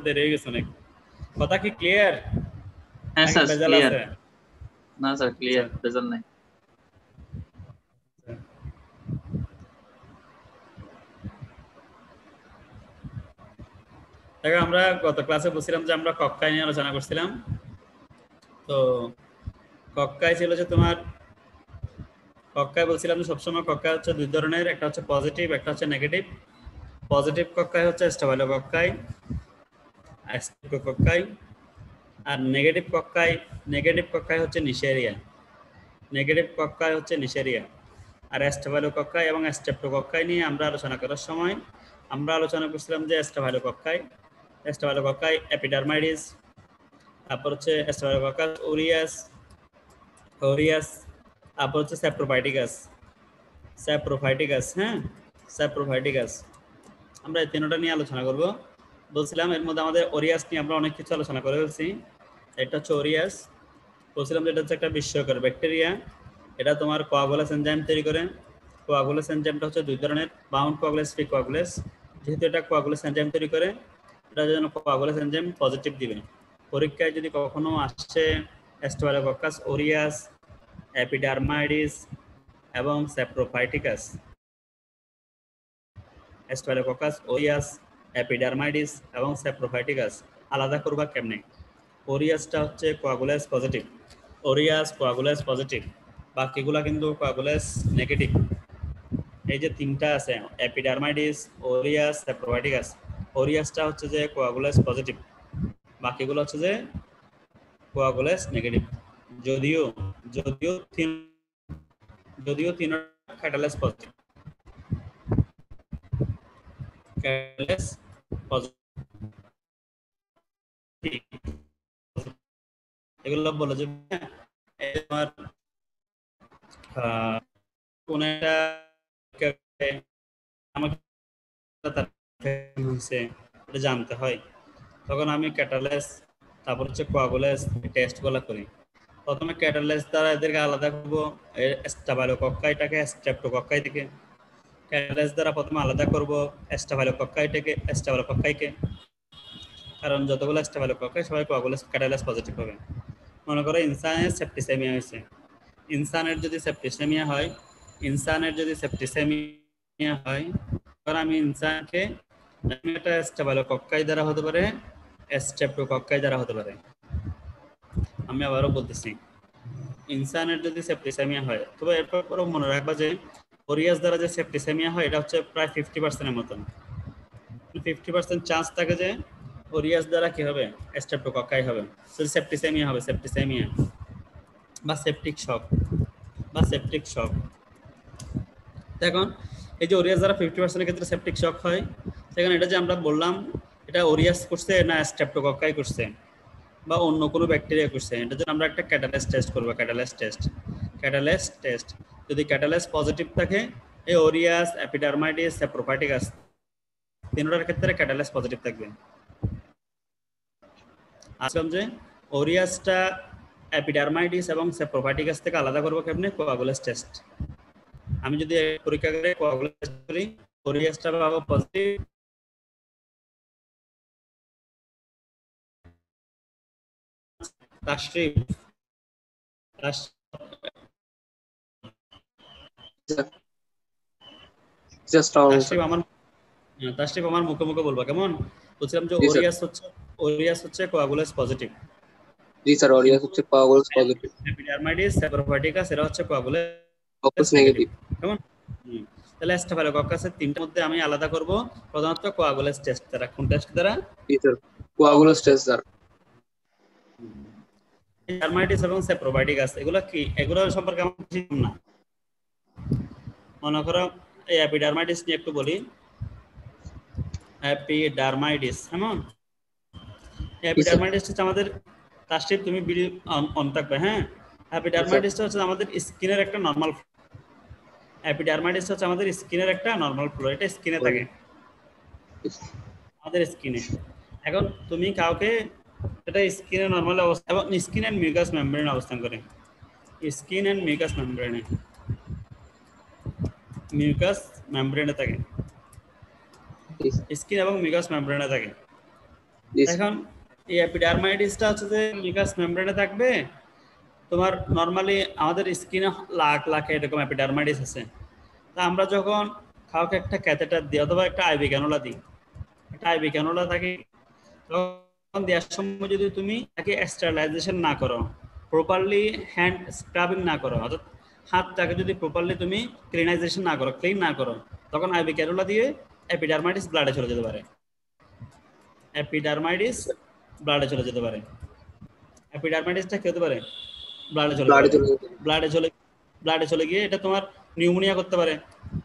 দেরি হয়ে গেছে অনেক। কথা কি ক্লিয়ার হ্যাঁ নাকি স্যার ভেজাল ক্লিয়ার। আছে? না স্যার ক্লিয়ার, আচ্ছা ভেজাল নাই। দেখো আমরা গত ক্লাসে বলছিলাম যে আমরা কক্কায় নিয়ে আলোচনা করছিলাম। তো কক্কায় ছিল যে তোমার কক্কায় বলছিলাম যে সবসময় কক্কায় হচ্ছে দুই ধরনের, একটা হচ্ছে পজিটিভ, একটা হচ্ছে নেগেটিভ। পজিটিভ কক্কায় হচ্ছে স্টেবল কক্কায়, অ্যাস্টেপটো কক্কায়। আর নেগেটিভ কক্কায় হচ্ছে নিশেরিয়া। নেগেটিভ কক্কায় হচ্ছে নিশেরিয়া। আর স্টেবল কক্কায় এবং স্টেপটো কক্কায় নিয়ে আমরা আলোচনা করার সময় আমরা আলোচনা করছিলাম যে স্টেবল কক্কায় এপিডার্মাইডিস, তারপর হচ্ছে স্টেফিলোকক্কাস অরিয়াস, তারপর হচ্ছে স্যাপ্রোফাইটিকাস। হ্যাঁ, স্যাপ্রোফাইটিকাস। আমরা এই তিনটা নিয়ে আলোচনা করব বলছিলাম। এর মধ্যে আমাদের ওরিয়াস নিয়ে আমরা অনেক কিছু আলোচনা করে ফেলছি। এটা হচ্ছে ওরিয়াস। বলছিলাম যে এটা হচ্ছে একটা বিস্ময়কর ব্যাকটেরিয়া। এটা তোমার কোয়াগুলাস এনজাইম তৈরি করে। কোয়াগুলাস এনজাইমটা হচ্ছে দুই ধরনের, বাউন্ড কোয়াগুলাস, ফ্রি কোয়াগুলাস। যেহেতু এটা কোয়াগুলাস এনজাইম তৈরি করে, এটা যেন কোয়াগুলাস এনজাইম পজিটিভ দিবে। পরীক্ষায় যদি কখনো আসছে স্টেফিলোকক্কাস অরিয়াস, এপিডার্মাইডিস এবং স্যাপ্রোফাইটিকাস, স্টেফিলোকক্কাস অরিয়াস, এপিডার্মাইডিস এবং স্যাপ্রোফাইটিকাস আলাদা করবা কেমনে? ওরিয়াসটা হচ্ছে কোয়াগুলাস পজিটিভ, বাকিগুলা কিন্তু কোয়াগুলাস নেগেটিভ। এই যে তিনটা আছে এপিডার্মাইডিস, ওরিয়াস, স্যাপ্রোফাইটিকাস, ওরিয়াসটা হচ্ছে যে কোয়াগুলাস পজিটিভ, বাকিগুলো হচ্ছে যে কোয়াগুলাস নেগেটিভ। যদিও যদিও তিন যদিও তিনটা ক্যাটালাস পজিটিভ, ক্যাটালাস পজিটিভ। এগুলো বলে যে তোমার কোন একটা আমাকে এটা জানতে হয়, তখন আমি ক্যাটালাস তারপর হচ্ছে কোয়াগুলাস টেস্টগুলো করি। প্রথমে ক্যাটালাস দ্বারা এদেরকে আলাদা করবো স্টেফিলোকক্কাইটাকে স্ট্রেপ্টোকক্কাই থেকে। ক্যাটালাস দ্বারা প্রথমে আলাদা করবো স্টেফিলোকক্কাইকে, কারণ যতগুলো স্টেফিলোকক্কাই সবাই কোয়াগুলাস ক্যাটালাস পজিটিভ হবে। মনে করো ইনসানের সেপ্টিসেমিয়া হয়েছে, ইনসানের যদি সেপ্টিসেমিয়া হয় তখন আমি ইনসানকে একটা স্টেফিলোকক্কাই দ্বারা হতে পারে, স্ট্রেপ্টোকক্কাই দ্বারা হতে পারে। আমি আবারও বলতেছি, ইনসানের যদি সেপ্টিসেমিয়া হয়, তবে এরপরও মনে রাখবা যে ওরিয়াস দ্বারা যে সেপ্টিসেমিয়া হয় এটা হচ্ছে প্রায় 50%-এর মতন। 50% চান্স থাকে যে ওরিয়াস দ্বারা কি হবে, স্ট্রেপ্টোকক্কাই হবে। সেপ্টিসেমিয়া হবে, সেপ্টিসেমিয়া বা সেপটিক শক। এখন এই যে ওরিয়াস দ্বারা 50%-এর ক্ষেত্রে সেপটিক শক হয়, সেখানে এটা যে আমরা বললাম এটা ওরিয়াস করছে না স্ট্রেপ্টোকক্কাই করছে বা অন্য কোনো ব্যাকটেরিয়া করছে, এটার জন্য আমরা একটা ক্যাটালাস টেস্ট করবো। ক্যাটালাস টেস্ট যদি ক্যাটালাস পজিটিভ থাকে, এই ওরিয়াস, এপিডার্মাইডিস, স্যাপ্রোফাইটিকাস তিনটার ক্ষেত্রে ক্যাটালাস পজিটিভ থাকবে। আসলাম যে ওরিয়াসটা এপিডার্মাইডিস এবং স্যাপ্রোফাইটিকাস থেকে আলাদা করবো কেমনে? Coagulase test. আমি যদি পরীক্ষা করে কোয়াগুলাস টেস্ট করি, ওরিয়াসটা পাবো পজিটিভ, তাশরিফ আমার মুখে মুখে বলবা, কেমন? বলছিলাম যে ওরিয়াস হচ্ছে কোয়াগুলাস পজিটিভ। জি স্যার, ওরিয়াস হচ্ছে কোয়াগুলাস পজিটিভ। এপিডার্মাইডিস, স্যাপ্রোফাইটিকাস এরা হচ্ছে কোয়াগুলাস নেগেটিভ। কেমন? তাহলে স্টেফিলোকক্কাসের তিনটার মধ্যে আমি আলাদা করব প্রধানত কোয়াগুলাস টেস্ট দ্বারা। কোন টেস্ট দ্বারা? জি স্যার, কোয়াগুলাস টেস্ট দ্বারা। এপিডার্মাইডিস এবং স্যাপ্রোফাইটিকাস এগুলো কি, এগুলো সম্পর্কে আমার কিছু না। মনে করো এই এপিডার্মাইডিস নিয়ে একটু বলি। এপিডার্মাইডিস, কেমন? এপিডার্মাইডিস হচ্ছে আমাদের, তাশরিফ তুমি ভিডিও অন থাকবে, হ্যাঁ। এপিডার্মাইডিসটা হচ্ছে আমাদের স্কিনের একটা নরমাল ফ্লো। এটা স্কিনে থাকে, আমাদের স্কিনে। এখন তুমি কাউকে, এটা স্কিনের নরমাল অবস্থা এবং স্কিন এন্ড মিউকাস মেমব্রেনে অবস্থান করে। মিউকাস মেমব্রেনে থাকে, স্কিন এবং মিউকাস মেমব্রেনে থাকে। জি স্যার। এখন এই এপিডার্মাইটিসটা হচ্ছে যে মিকাস মেমব্রেনে থাকবে। তোমার নর্মালি আমাদের স্কিনে লাখ লাখ এরকম এপিডার্মাইটিস আছে। তা আমরা যখন কাউকে একটা ক্যাথেটার দিই অথবা একটা আইভি ক্যানুলা দিই, একটা আইভি ক্যানুলা থাকে, তখন দেওয়ার সময় যদি তুমি তাকে স্টেরিলাইজেশন না করো, প্রপারলি হ্যান্ড স্ক্রাবিং না করো, অর্থাৎ হাতটাকে যদি প্রপারলি তুমি ক্লিনাইজেশন না করো, ক্লিন না করো, তখন আইভি ক্যানুলা দিয়ে এপিডার্মাইটিস ব্লাডে চলে যেতে পারে। এপিডার্মাইটিস ব্লাডে চলে যেতে পারে। এপিডার্মাইটিসটা কি হতে পারে? ব্লাডে চলে যেতে ব্লাডে পারে। চলে যেতে পারে। ব্লাডে চলে গিয়ে এটা তোমার নিউমোনিয়া করতে পারে।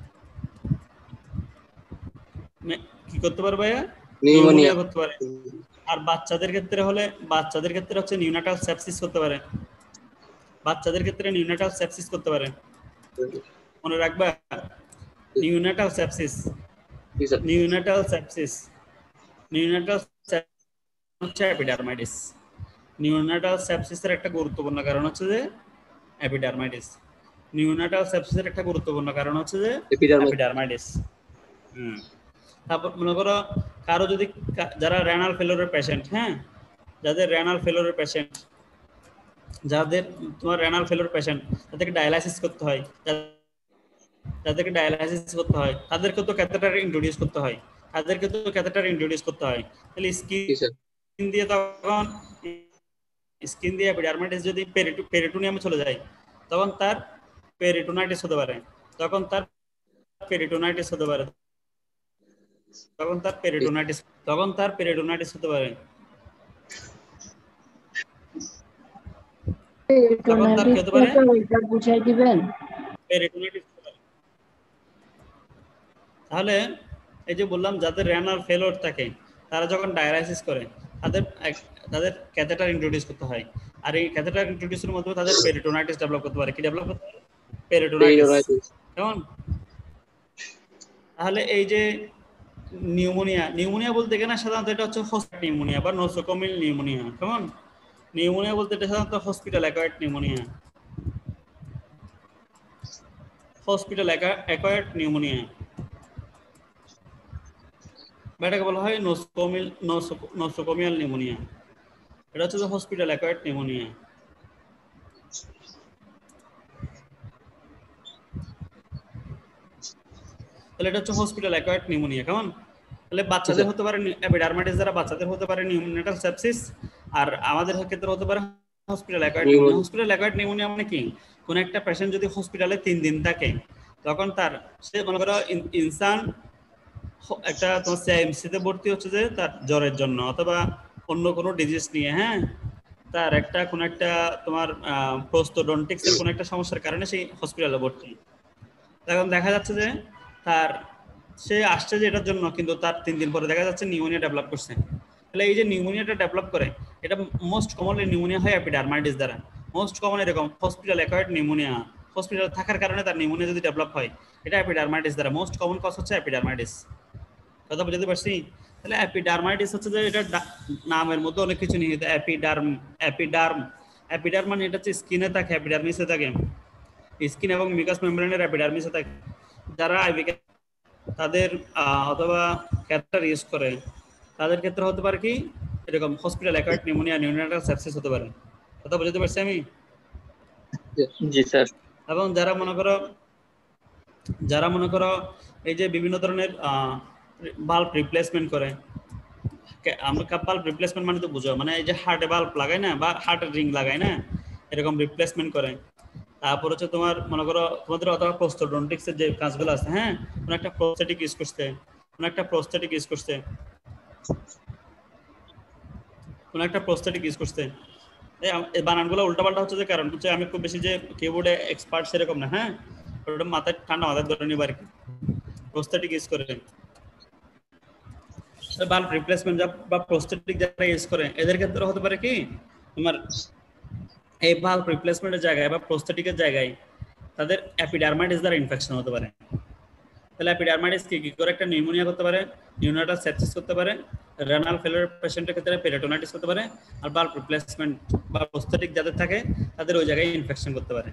কি করতে পারে ভাইয়া? নিউমোনিয়া। নিউমোনিয়া করতে পারে। আর বাচ্চাদের ক্ষেত্রে হচ্ছে নিউনাটাল সেপসিস করতে পারে। বাচ্চাদের ক্ষেত্রে নিউনাটাল সেপসিস করতে পারে। মনে রাখবা, নিউনাটাল সেপসিস। জি স্যার। নিউনাটাল সেপসিস হচ্ছে এপিডার্মাইটিস। নিউনাটাল সেপসিসের একটা গুরুত্বপূর্ণ কারণ হচ্ছে যে এপিডার্মাইটিস। নিউনাটাল সেপসিসের একটা গুরুত্বপূর্ণ কারণ হচ্ছে যে এপিডার্মাইটিস। এপিডার্মাইটিস। তারপর মনে করো কারো যদি যারা রেনাল ফেলোরের পেশেন্ট, হ্যাঁ, যাদের রেনাল ফেলোরের পেশেন্ট, যাদের তোমার রেনাল ফেলোর পেশেন্ট, তাদেরকে ডায়ালাইসিস করতে হয়, তাদেরকে তো ক্যাথেটার ইন্ট্রোডিউস করতে হয়। তাহলে জি স্যার। স্কিন দিয়ে এপিডার্মাইটিস যদি পেরিটোনিয়ামে চলে যায়, তখন তার পেরিটোনাইটিস হতে পারে। তখন তার পেরিটোনাইটিস হতে পারে। তখন তার পেরিটোনাইটিস হতে পারে। তখন তার কি হতে পারে? বুঝাই দিবেন। পেরিটোনাইটিস হতে পারে। তাহলে এই যে বললাম, যাদের রেনাল ফেলোর থাকে তারা যখন ডায়ালাইসিস করে, তাদের ক্যাথেটার ইন্ট্রোডিউস করতে হয়। আর এই ক্যাথেটার ইন্ট্রোডিউসের মধ্যে তাদের পেরিটোনাইটিস ডেভেলপ করতে পারে। কি ডেভেলপ করতে পারে? পেরিটোনাইটিস। কেমন? তাহলে এই যে নিউমোনিয়া বলতে গেলে সাধারণত এটা হচ্ছে হসপিটাল নিউমোনিয়া বা নোসোকোমিয়াল নিউমোনিয়া। কেমন? নিউমোনিয়া বলতে এটা সাধারণত হসপিটাল অ্যাকোয়ার্ড নিউমোনিয়া। এটাকে বলা হয় নোসোকোমিয়াল নিউমোনিয়া। এটা হচ্ছে হসপিটাল অ্যাকোয়ার্ড নিউমোনিয়া। তাহলে এটা হচ্ছে হসপিটাল অ্যাকোয়ার্ড নিউমোনিয়া। কেমন? তাহলে বাচ্চাদের হতে পারে এপিডার্মাইটিস, দ্বারা বাচ্চাদের হতে পারে নিউমোনিয়াটাল সেপসিস, আর আমাদের ক্ষেত্রে হতে পারে hospital acquired pneumonia. Hospital acquired pneumonia মানে কি? কোন একটা পেশেন্ট যদি হসপিটালে 3 দিন থাকে, তখন সে মনে করো ইনসান একটা তোমার সিএমসিতে ভর্তি হচ্ছে যে তার জ্বরের জন্য অথবা অন্য কোনো ডিজিজ নিয়ে, হ্যাঁ, তার কোন একটা তোমার প্রোস্টোডন্টিক্সের কোন একটা সমস্যার কারণে সেই হসপিটালে ভর্তি। এখন দেখা যাচ্ছে যে সে আসছে যে এটার জন্য, কিন্তু তার 3 দিন পরে দেখা যাচ্ছে নিউমোনিয়া ডেভেলপ করছে। তাহলে এই যে নিউমোনিয়াটা ডেভেলপ করে, এটা মোস্ট কমনলি নিউমোনিয়া হয় এপিডার্মাইটিস দ্বারা। মোস্ট কমন এরকম হসপিটাল অ্যাকোয়ার্ড নিউমোনিয়া, হসপিটাল থাকার কারণে তার নিউমোনিয়া যদি ডেভেলপ হয়, এটা এপিডার্মাইটিস দ্বারা। মোস্ট কমন কজ হচ্ছে এপিডার্মাইটিস। কথা বুঝতে পারছি? তাহলে এপিডার্মাইটিস হচ্ছে যে এটা নামের মধ্যে অনেক কিছু নিয়ে এপিডার্ম মানে এটা হচ্ছে স্কিনে থাকে, এপিডার্মিসে থাকে। স্কিন এবং মিকাস মেমব্রেনের এপিডার্মিসে থাকে। যারা আইভি তাদের অথবা ক্যাথেটার ইউজ করে, তাদের ক্ষেত্রে হতে পারে কি এরকম hospital acquired pneumonia, neonatal sepsis হতে পারে। কথা বুঝতে পারছি আমি? জি স্যার। এবং যারা মনে করো এই যে বিভিন্ন ধরনের বাল্ব রিপ্লেসমেন্ট করে, আমরা বাল্ব রিপ্লেসমেন্ট মানে তো বুঝো, মানে এই যে হার্টে বাল্ব লাগায় না, বা হার্টের রিং লাগায় না, এরকম রিপ্লেসমেন্ট করে। তারপর হচ্ছে তোমার মনে করো তোমাদের অথবা প্রোস্টোডন্টিক্সের যে কাজগুলো আছে, হ্যাঁ, কোন একটা প্রস্থেটিক ইউজ করছে, কোন একটা প্রস্থেটিক ইউজ করছে। এই বানানগুলো উল্টাপাল্টা হচ্ছে যে কারণ হচ্ছে আমি খুব বেশি যে কিবোর্ডে এক্সপার্ট সেরকম না, হ্যাঁ, ওটা ঠান্ডা মাথায় ধরে নিব আর কি। প্রস্থেটিক ইউজ করে, বাল্ব রিপ্লেসমেন্ট বা প্রস্থেটিক যারা ইউজ করে, এদের ক্ষেত্রে হতে পারে কি তোমার এই বাল্ব রিপ্লেসমেন্টের জায়গায় বা প্রস্থেটিকের জায়গায় তাদের এপিডার্মাইটিস দ্বারা ইনফেকশন হতে পারে। তাহলে এপিডার্মাইটিস কি করে? একটা নিউমোনিয়া করতে পারে, নিউনাটাল সেপসিস করতে পারে, রেনাল ফেলিওর পেশেন্টের ক্ষেত্রে পেরিটোনাইটিস করতে পারে, আর বাল্ব রিপ্লেসমেন্ট বা প্রস্থেটিক যাদের থাকে তাদের ওই জায়গায় ইনফেকশন করতে পারে।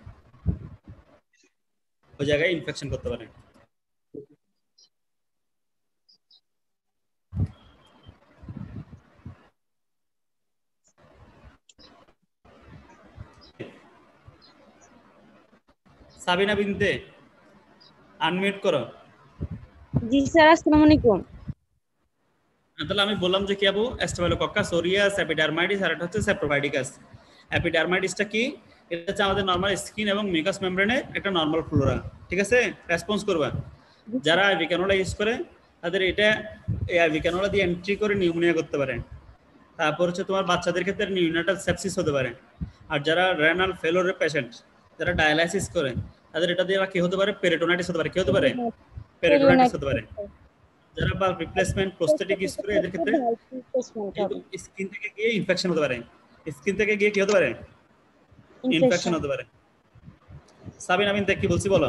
সাবিনা বিনতে আনমিউট করো। জি স্যার, আসসালামু আলাইকুম। তাহলে আমি বললাম যে কি আবু, স্টেফিলোকক্কাস অরিয়াস, এপিডার্মাইটিস আর একটা হচ্ছে সেপ্রোফাইটিকাস। এপিডার্মাইটিসটা কি? এটা হচ্ছে আমাদের নরমাল স্কিন এবং মিউকাস মেমব্রেনের একটা নরমাল ফ্লোরা, ঠিক আছে? রেসপন্স করবা। যারা আইভি ক্যানোলা ইউজ করে তাদের এটা এই আইভি ক্যানোলা দিয়ে এন্ট্রি করে নিউমোনিয়া করতে পারে। তারপর হচ্ছে তোমার বাচ্চাদের ক্ষেত্রে নিউনেটাল সেপসিস হতে পারে। আর যারা রেনাল ফেলোরের পেশেন্ট, যারা ডায়ালাইসিস করে, তাদের এটা দিয়ে কি হতে পারে? পেরিটোনাইটিস হতে পারে। কি হতে পারে? পেরিটোনাইটিস হতে পারে। যারা বাল্ব রিপ্লেসমেন্ট প্রস্থেটিক ইউজ করে এদের ক্ষেত্রে স্কিন থেকে গিয়ে ইনফেকশন হতে পারে। স্কিন থেকে গিয়ে কি হতে পারে? ইনফেকশন হতে পারে। সাবিনা বিনতে কি বলছি বলো।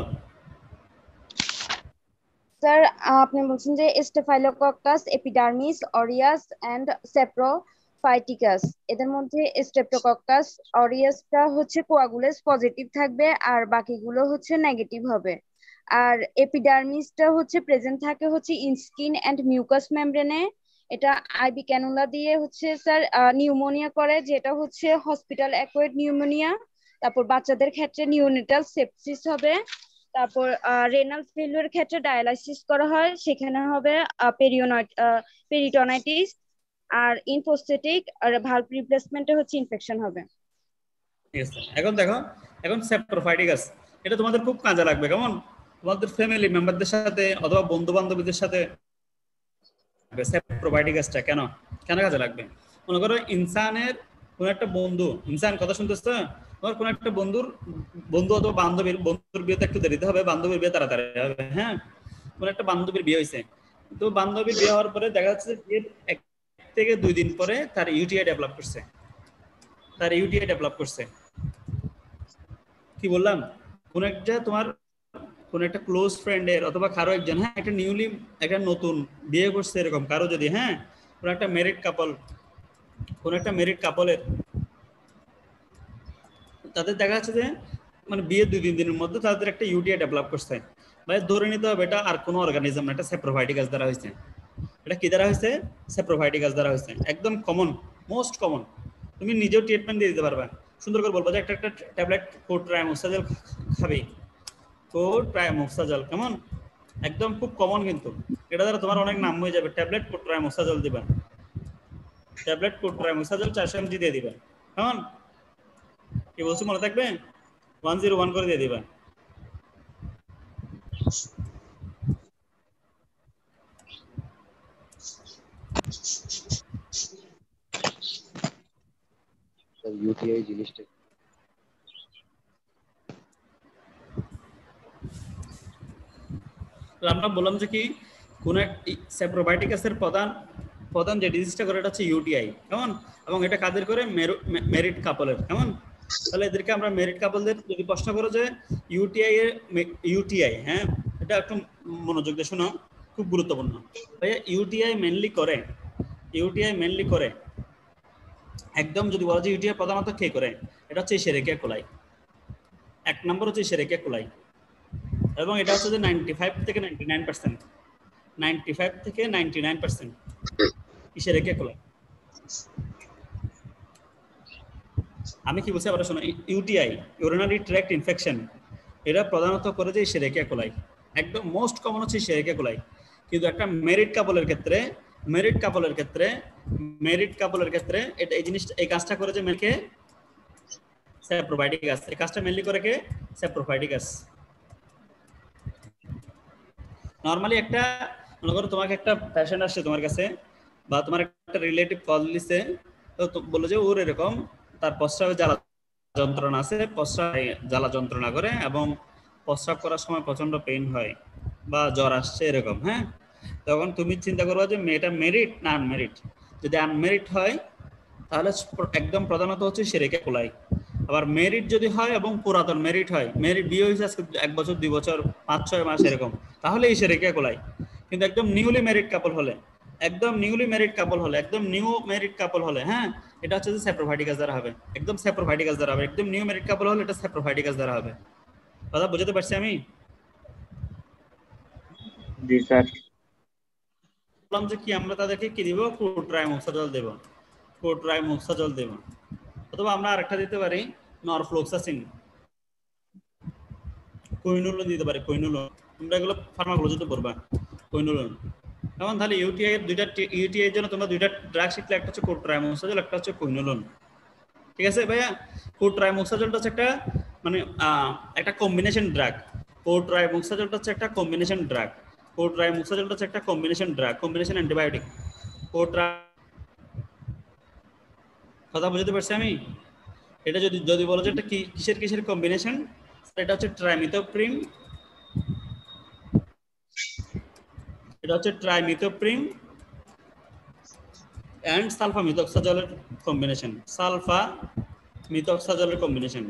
স্যার, আপনি বলছেন যে staphylococcus, epidermidis, aureus and saprophyticus, এদের মধ্যে স্টেপ্টোকক্কাস অরিয়াসটা হচ্ছে কোয়াগুলেস পজিটিভ থাকবে আর বাকিগুলো হচ্ছে নেগেটিভ হবে। আর এপিডার্মিসটা হচ্ছে প্রেজেন্ট থাকে হচ্ছে ইনস্কিন এন্ড মিউকাস মেমব্রেনে। এটা আইবি ক্যানুলা দিয়ে হচ্ছে স্যার নিউমোনিয়া করে, যেটা হচ্ছে হসপিটাল অ্যাকোয়ার্ড নিউমোনিয়া। তারপর বাচ্চাদের ক্ষেত্রে নিওনেটাল সেপসিস হবে। তারপর রেনাল ফেলিওর ক্ষেত্রে ডায়ালাইসিস করা হয়, সেখানে হবে পেরিটোনাইটিস। আর ইনপ্রোস্থেটিক আর ভালভ রিপ্লেসমেন্টে হচ্ছে ইনফেকশন হবে। ঠিক আছে, এখন দেখো, এখন সেপ্রোফাইটিকাস এটা তোমাদের খুব কাজে লাগবে। কেমন? তোমাদের ফ্যামিলি মেম্বারদের সাথে অথবা বন্ধু বান্ধবীদের সাথে সেপ্রোফাইটিকাসটা কেন কেন কাজে লাগবে? মনে করো ইনসানের কোন একটা বন্ধু, ইনসান কথা শুনতেছ, তোমার কোন একটা বন্ধু অথবা বন্ধুর বিয়েতে একটু দেরিতে হবে, বান্ধবীর বিয়ে তাড়াতাড়ি হবে। হ্যাঁ, কোন একটা বান্ধবীর বিয়ে হয়েছে, তো বান্ধবীর বিয়ে হওয়ার পরে দেখা যাচ্ছে বিয়ের 1 থেকে 2 দিন পরে তার ইউটিআই ডেভেলপ করছে। কি বললাম? কোন একটা ক্লোজ ফ্রেন্ডের অথবা কারো একজন, হ্যাঁ, একটা নতুন বিয়ে করছে এরকম কারো যদি, হ্যাঁ, কোন একটা মেরিড কাপলের তাদের দেখা যাচ্ছে যে মানে বিয়ে 2-3 দিনের মধ্যে তাদের একটা ইউটিআই ডেভেলপ করছে, ভাই ধরে নিতে হবে এটা আর কোনো অর্গানিজম না, এটা সেপ্রোফাইটিকাস দ্বারা হয়েছে। এটা কি দ্বারা হয়েছে? সেপ্রোফাইটিকাস দ্বারা হয়েছে। একদম কমন, মোস্ট কমন। তুমি নিজেও ট্রিটমেন্ট দিয়ে দিতে পারবে। সুন্দর করে বলবো যে একটা ট্যাবলেট কোট্রাইমোক্সাজল খাবি, কোট্রাইমোক্সাজল, কেমন? একদম খুব কমন, কিন্তু এটা দ্বারা তোমার অনেক নাম হয়ে যাবে। ট্যাবলেট কোট্রাইমোক্সাজল দিবা, ট্যাবলেট কোট্রাইমোক্সাজল 400 mg দিয়ে দিবা। কেমন? কি বলছি মনে থাকবে? 101 করে দিয়ে দিবা। ইউটিআই জিনিসটা তো আমরা বললাম যে কি কোন সেপ্রোফাইটিকাসের প্রধান যে ডিজিজটা করে এটা হচ্ছে ইউটিআই, কেমন? এবং এটা কাদের করে? মেরিড কাপলের, কেমন? তাহলে এদেরকে আমরা মেরিড কাপলদের যদি প্রশ্ন করো যে ইউটিআই, হ্যাঁ, এটা একটু মনোযোগ দিয়ে শোনো, খুব গুরুত্বপূর্ণ। ভাইয়া ইউটিআই মেনলি করে একদম যদি বলা যায় ইউটিআই প্রধানত কে করে, এটা হচ্ছে ইশেরিকিয়া কোলাই। 1 নম্বর হচ্ছে ইশেরিকিয়া কোলাই, এবং এটা হচ্ছে যে 95 থেকে 99% ইশেরিকিয়া কোলাই। আমি কি বলছি আবার শোনো, ইউটিআই ইউরিনারি ট্র্যাক্ট ইনফেকশন এটা প্রধানত করে যে ইশেরিকিয়া কোলাই, একদম মোস্ট কমন হচ্ছে ইশেরিকিয়া কোলাই। কিন্তু একটা মেরিড কাপলের ক্ষেত্রে এটা এই কাজটা করে যে মেলকে সেপ্রোফাইটিকাস, এই কাজটা মেনলি করে কে? সেপ্রোফাইটিকাস। নরমালি একটা মনে করো তোমাকে একটা পেশেন্ট আসছে তোমার কাছে, বা তোমার একটা রিলেটিভ কল দিছে, তো বললো যে ওর এরকম তার প্রস্রাবে জ্বালা যন্ত্রণা আছে, প্রস্রাবে জ্বালা যন্ত্রণা করে এবং প্রস্রাব করার সময় প্রচন্ড পেইন হয় বা জ্বর আসছে এরকম, হ্যাঁ। তখন তুমি চিন্তা করবা যে মেয়েটা মেরিড না আনমেরিড। যদি আনমেরিড হয় তাহলে একদম প্রধানত হচ্ছে ইশেরিকিয়া কোলাই। আবার মেরিড যদি হয় এবং পুরাতন মেরিড হয়, মেরিড বিয়ে হয়েছে আজকে 1 বছর 2 বছর 5-6 মাস এরকম, তাহলে ইশেরিকিয়া কোলাই। কিন্তু একদম নিউ মেরিড কাপল হলে, একদম নিউ মেরিড কাপল হলে, হ্যাঁ, এটা হচ্ছে যে সেপ্রোফাইটিকাস দ্বারা হবে, একদম সেপ্রোফাইটিকাস দ্বারা হবে। একদম নিউ মেরিড কাপল হলে এটা সেপ্রোফাইটিকাস দ্বারা হবে। কথা বুঝতে পারছি আমি? জি স্যার। বললাম যে কি আমরা তাদেরকে কি দিব? কোট্রাইমোক্সাজল দেব, অথবা আমরা আরেকটা দিতে পারি নরফ্লোক্সাসিন। কুইনোলোন দিতে পারে, কুইনোলোন। তোমরা এগুলো ফার্মাকোলজিতে পড়বা, কুইনোলোন। এখন তাহলে ইউটিআই এর ইউটিআই এর জন্য তোমরা দুইটা ড্রাগ শিখলে, একটা হচ্ছে কোট্রাইমোক্সাজল, একটা হচ্ছে কুইনোলোন। ঠিক আছে ভাইয়া? কোট্রাইমোক্সাজলটা হচ্ছে একটা মানে একটা কম্বিনেশন ড্রাগ। কোট্রাইমোক্সাজলটা হচ্ছে একটা কম্বিনেশন ড্রাগ। কোট্রাইমোক্সাজলটা হচ্ছে একটা কম্বিনেশন ড্রাগ, কম্বিনেশন অ্যান্টিবায়োটিক। কথা বুঝতে পারছি আমি? এটা যদি বলো যে এটা কিসের কম্বিনেশন, এটা হচ্ছে ট্রাইমিথোপ্রিম, এটা হচ্ছে ট্রাইমিথোপ্রিম এন্ড সালফামিথক্সাজলের কম্বিনেশন, সালফামিথক্সাজলের কম্বিনেশন।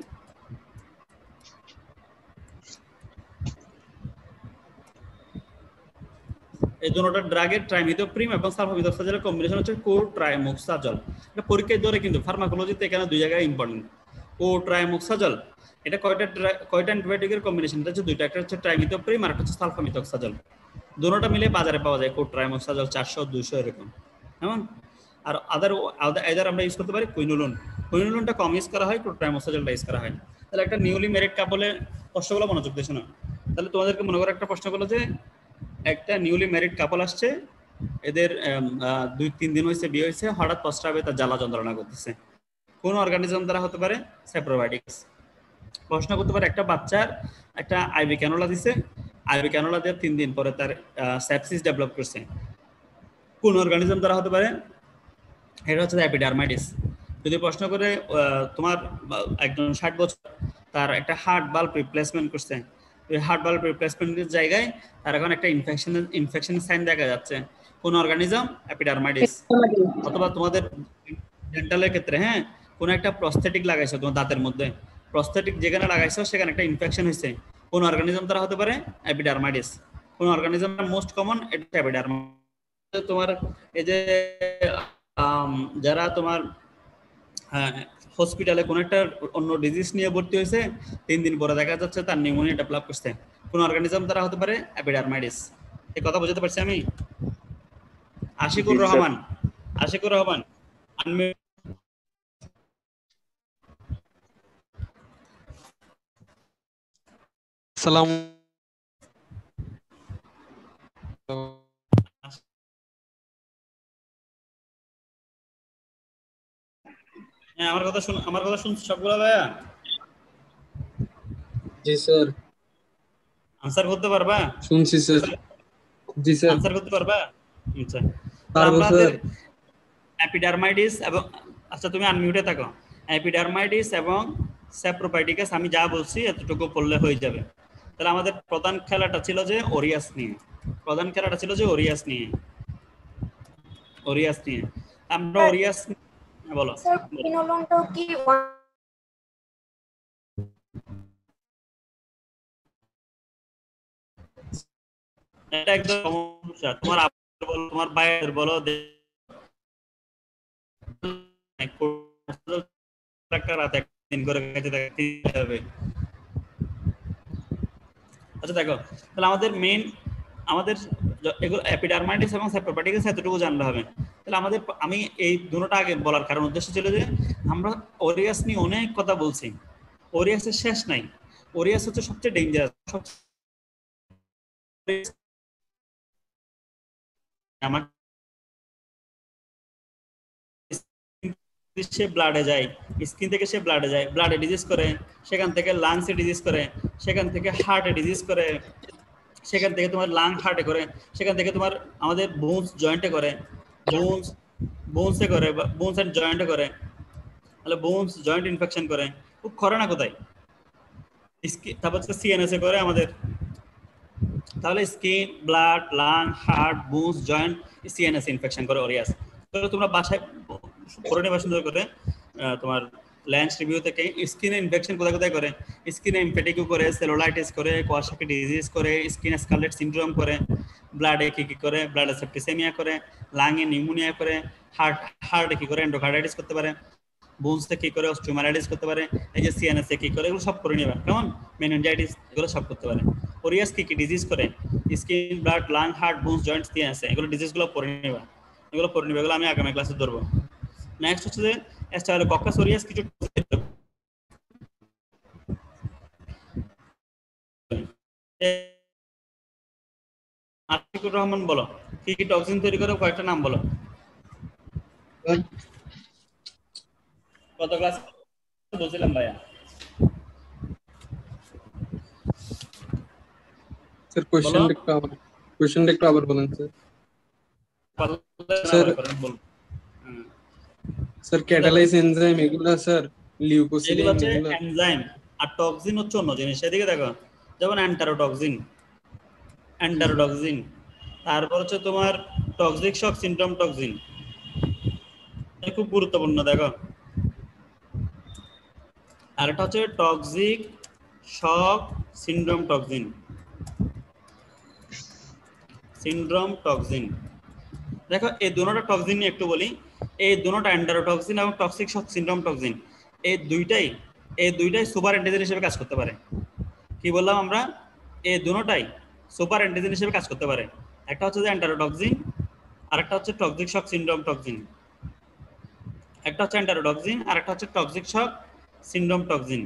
এই দুটোটা ড্রাগের ট্রাইমিথোপ্রিম এবং সালফামিথক্সাজলের কম্বিনেশন হচ্ছে কোট্রাইমোক্সাজল। এটা পরীক্ষায় ধরে কিন্তু ফার্মাকোলজিতে এখানে দুই জায়গায় ইম্পর্টেন্ট। কোট্রাইমোক্সাজল এটা কয়টা অ্যান্টিবায়োটিকের কম্বিনেশন? এটা হচ্ছে দুইটা, একটা হচ্ছে ট্রাইমিথোপ্রিম আর একটা হচ্ছে সালফামিথক্সাজল। দুটোটা মিলে বাজারে পাওয়া যায় কোট্রাইমোক্সাজল 400-200 এরকম। কেমন? আর আদার আমরা ইউজ করতে পারি কুইনোলোন। কুইনোলোনটা কম ইউজ করা হয়, কোট্রাইমোক্সাজলটা ইউজ করা হয়। তাহলে একটা নিউলি ম্যারিড কাপলে প্রশ্নগুলো মনোযোগ দিয়েছে না। তাহলে তোমাদেরকে মনে করো একটা প্রশ্ন করলো যে একটা নিউলি ম্যারিড কাপল আসছে, এদের 2-3 দিন হয়েছে বিয়ে হয়েছে, হঠাৎ প্রস্রাবে তার জ্বালা যন্ত্রণা করতেছে। কোন অর্গানিজম দ্বারা হতে পারে? সেপ্রোবায়োটিক্স। প্রশ্ন করতে পারে একটা বাচ্চার একটা আইভি ক্যানোলা দিছে, আইভি ক্যানোলা দিয়ে 3 দিন পরে তার সেপসিস ডেভেলপ করছে, কোন অর্গানিজম দ্বারা হতে পারে? এটা হচ্ছে এপিডার্মাইটিস। যদি প্রশ্ন করে তোমার একজন 60 বছর, তার একটা হার্ট বাল্ব রিপ্লেসমেন্ট করছে, ওই হার্ট বাল্ব রিপ্লেসমেন্টের জায়গায় তার এখন একটা ইনফেকশন সাইন দেখা যাচ্ছে, কোন অর্গানিজম? এপিডার্মাইটিস। অথবা তোমাদের ডেন্টালের ক্ষেত্রে হ্যাঁ, কোন একটা প্রস্থেটিক লাগাইছো তোমার দাঁতের মধ্যে, প্রস্থেটিক যেখানে লাগাইছো সেখানে একটা ইনফেকশন হয়েছে, কোন অর্গানিজম দ্বারা হতে পারে? এপিডার্মাইটিস। কোন অর্গানিজম মোস্ট কমন? এটা এপিডার্মাইটিস। তোমার এই যে যারা তোমার হসপিটালে কোন একটা অন্য ডিজিজ নিয়ে ভর্তি হয়েছে, 3 দিন পরে দেখা যাচ্ছে তার নিউমোনিয়া ডেভেলপ করছে, কোন অর্গানিজম দ্বারা হতে পারে? এপিডার্মাইটিস। এই কথা বুঝতে পারছি আমি? আশিকুর রহমান, আশিকুর রহমান সালাম। হ্যাঁ, আমার কথা শুনছো সবগুলা ভাইয়া? জি স্যার। আনসার করতে পারবা? শুনছি স্যার। জি স্যার। আনসার করতে পারবা? আচ্ছা, পারবো স্যার। এপিডার্মাইটিস এবং আচ্ছা তুমি আনমিউটে থাকো। এপিডার্মাইটিস এবং সেপ্রোপাইটিকাস আমি যা বলছি এতটুকু পড়লে হয়ে যাবে। তাহলে আমাদের প্রধান খেলাটা ছিল যে ওরিয়াস নিয়ে, ওরিয়াস নিয়ে আমরা ওরিয়াস বলো স্যার কুইনোলোনটাও কি এটা একদম সমস্যা। তোমার বলো, তোমার ভাইয়ের বলো, রাতে একদিন করে হবে। আচ্ছা দেখো, তাহলে আমাদের এগুলো এপিডার্মাইটিস এবং সেপ্রোপাইটিকাস এতটুকু জানতে হবে। তাহলে আমি এই দুটোটা আগে বলার কারণ উদ্দেশ্য ছিল যে আমরা ওরিয়াস নিয়ে অনেক কথা বলছি, ওরিয়াসের শেষ নাই। ওরিয়াস হচ্ছে সবচেয়ে ডেঞ্জারাস, সে ব্লাডে যায়, স্কিন থেকে সে ব্লাডে যায়, ব্লাডে ডিজিজ করে, সেখান থেকে লাংসে ডিজিজ করে, সেখান থেকে হার্টে ডিজিজ করে, সেখান থেকে তোমার লাং হার্টে করে, সেখান থেকে তোমার আমাদের বোনস জয়েন্টে করে, বোনসে করে, বোনস এন্ড জয়েন্টে করে। তাহলে বোনস জয়েন্ট ইনফেকশন করে, খুব করে না কোথায়? তারপর সিএনএসে করে আমাদের। তাহলে skin, blood, lung, heart, bones, joint, CNS infection করে ওরিয়াস। তাহলে তোমরা বাসায় পড়ে নেবা সুন্দর করে। তোমার ল্যান্স রিভিউ থেকে স্কিনে ইনফেকশন কোথায় কোথায় করে? স্কিনে ইমপেটিকো করে, সেলুলাইটিস করে, কোয়াশাকি ডিজিজ করে, স্কিন স্কারলেট সিনড্রোম করে, ব্লাডে কি করে? ব্লাডে সেপ্টিসেমিয়া করে, লাংয়ে নিউমোনিয়া করে, হার্টে কি করে? এন্ডোকার্ডাইটিস করতে পারে, বোনসে কি করে? অস্টিওমাইলাইটিস করতে পারে, এই যে সিএনএস কি করে? এগুলো সব করে নেবা। কেমন? মেনিনজাইটিস, এগুলো সব করতে পারে। ওরিয়াস কি ডিজিজ করে? Skin, blood, lung, heart, bones, joints, CNS, এগুলো ডিজিজগুলো পড়ে নেবা। এগুলো আমি আগামী ক্লাসে ধরবো। নেক্সট হচ্ছে যে স্টাফিলোকক্কাস অরিয়াস কিছু আতিকুর রহমান বলো, কি কি টক্সিন তৈরি করে কয়েকটা নাম বলো। কত ক্লাস বলছিলাম ভাইয়া? স্যার কোশ্চেনটা একটু আবার বলেন sir. Sir sir catalyse enzyme এগুলা স্যার লিউকোসিন এগুলো হচ্ছে এগুলা এনজাইম, আর টক্সিন হচ্ছে অন্য জিনিস। এদিকে দেখো, যেমন অ্যান্টারোটক্সিন, তারপর হচ্ছে তোমার টক্সিক শক সিনড্রোম টক্সিন, খুব গুরুত্বপূর্ণ। দেখো আর এটা হচ্ছে টক্সিক শক সিনড্রোম টক্সিন। দেখো এই দুটোটা টক্সিন নিয়ে একটু বলি। এই দুটোটা অ্যান্টারোটক্সিন এবং টক্সিক শক সিনড্রোম টক্সিন, এই দুইটাই সুপার অ্যান্টিজেন হিসেবে কাজ করতে পারে। কি বললাম আমরা? এই দুটোটাই সুপার অ্যান্টিজেন হিসেবে কাজ করতে পারে। একটা হচ্ছে যে অ্যান্টারোটক্সিন, আর একটা হচ্ছে টক্সিক শক সিনড্রোম টক্সিন। একটা হচ্ছে অ্যান্টারোটক্সিন আর একটা হচ্ছে টক্সিক শক সিনড্রোম টক্সিন।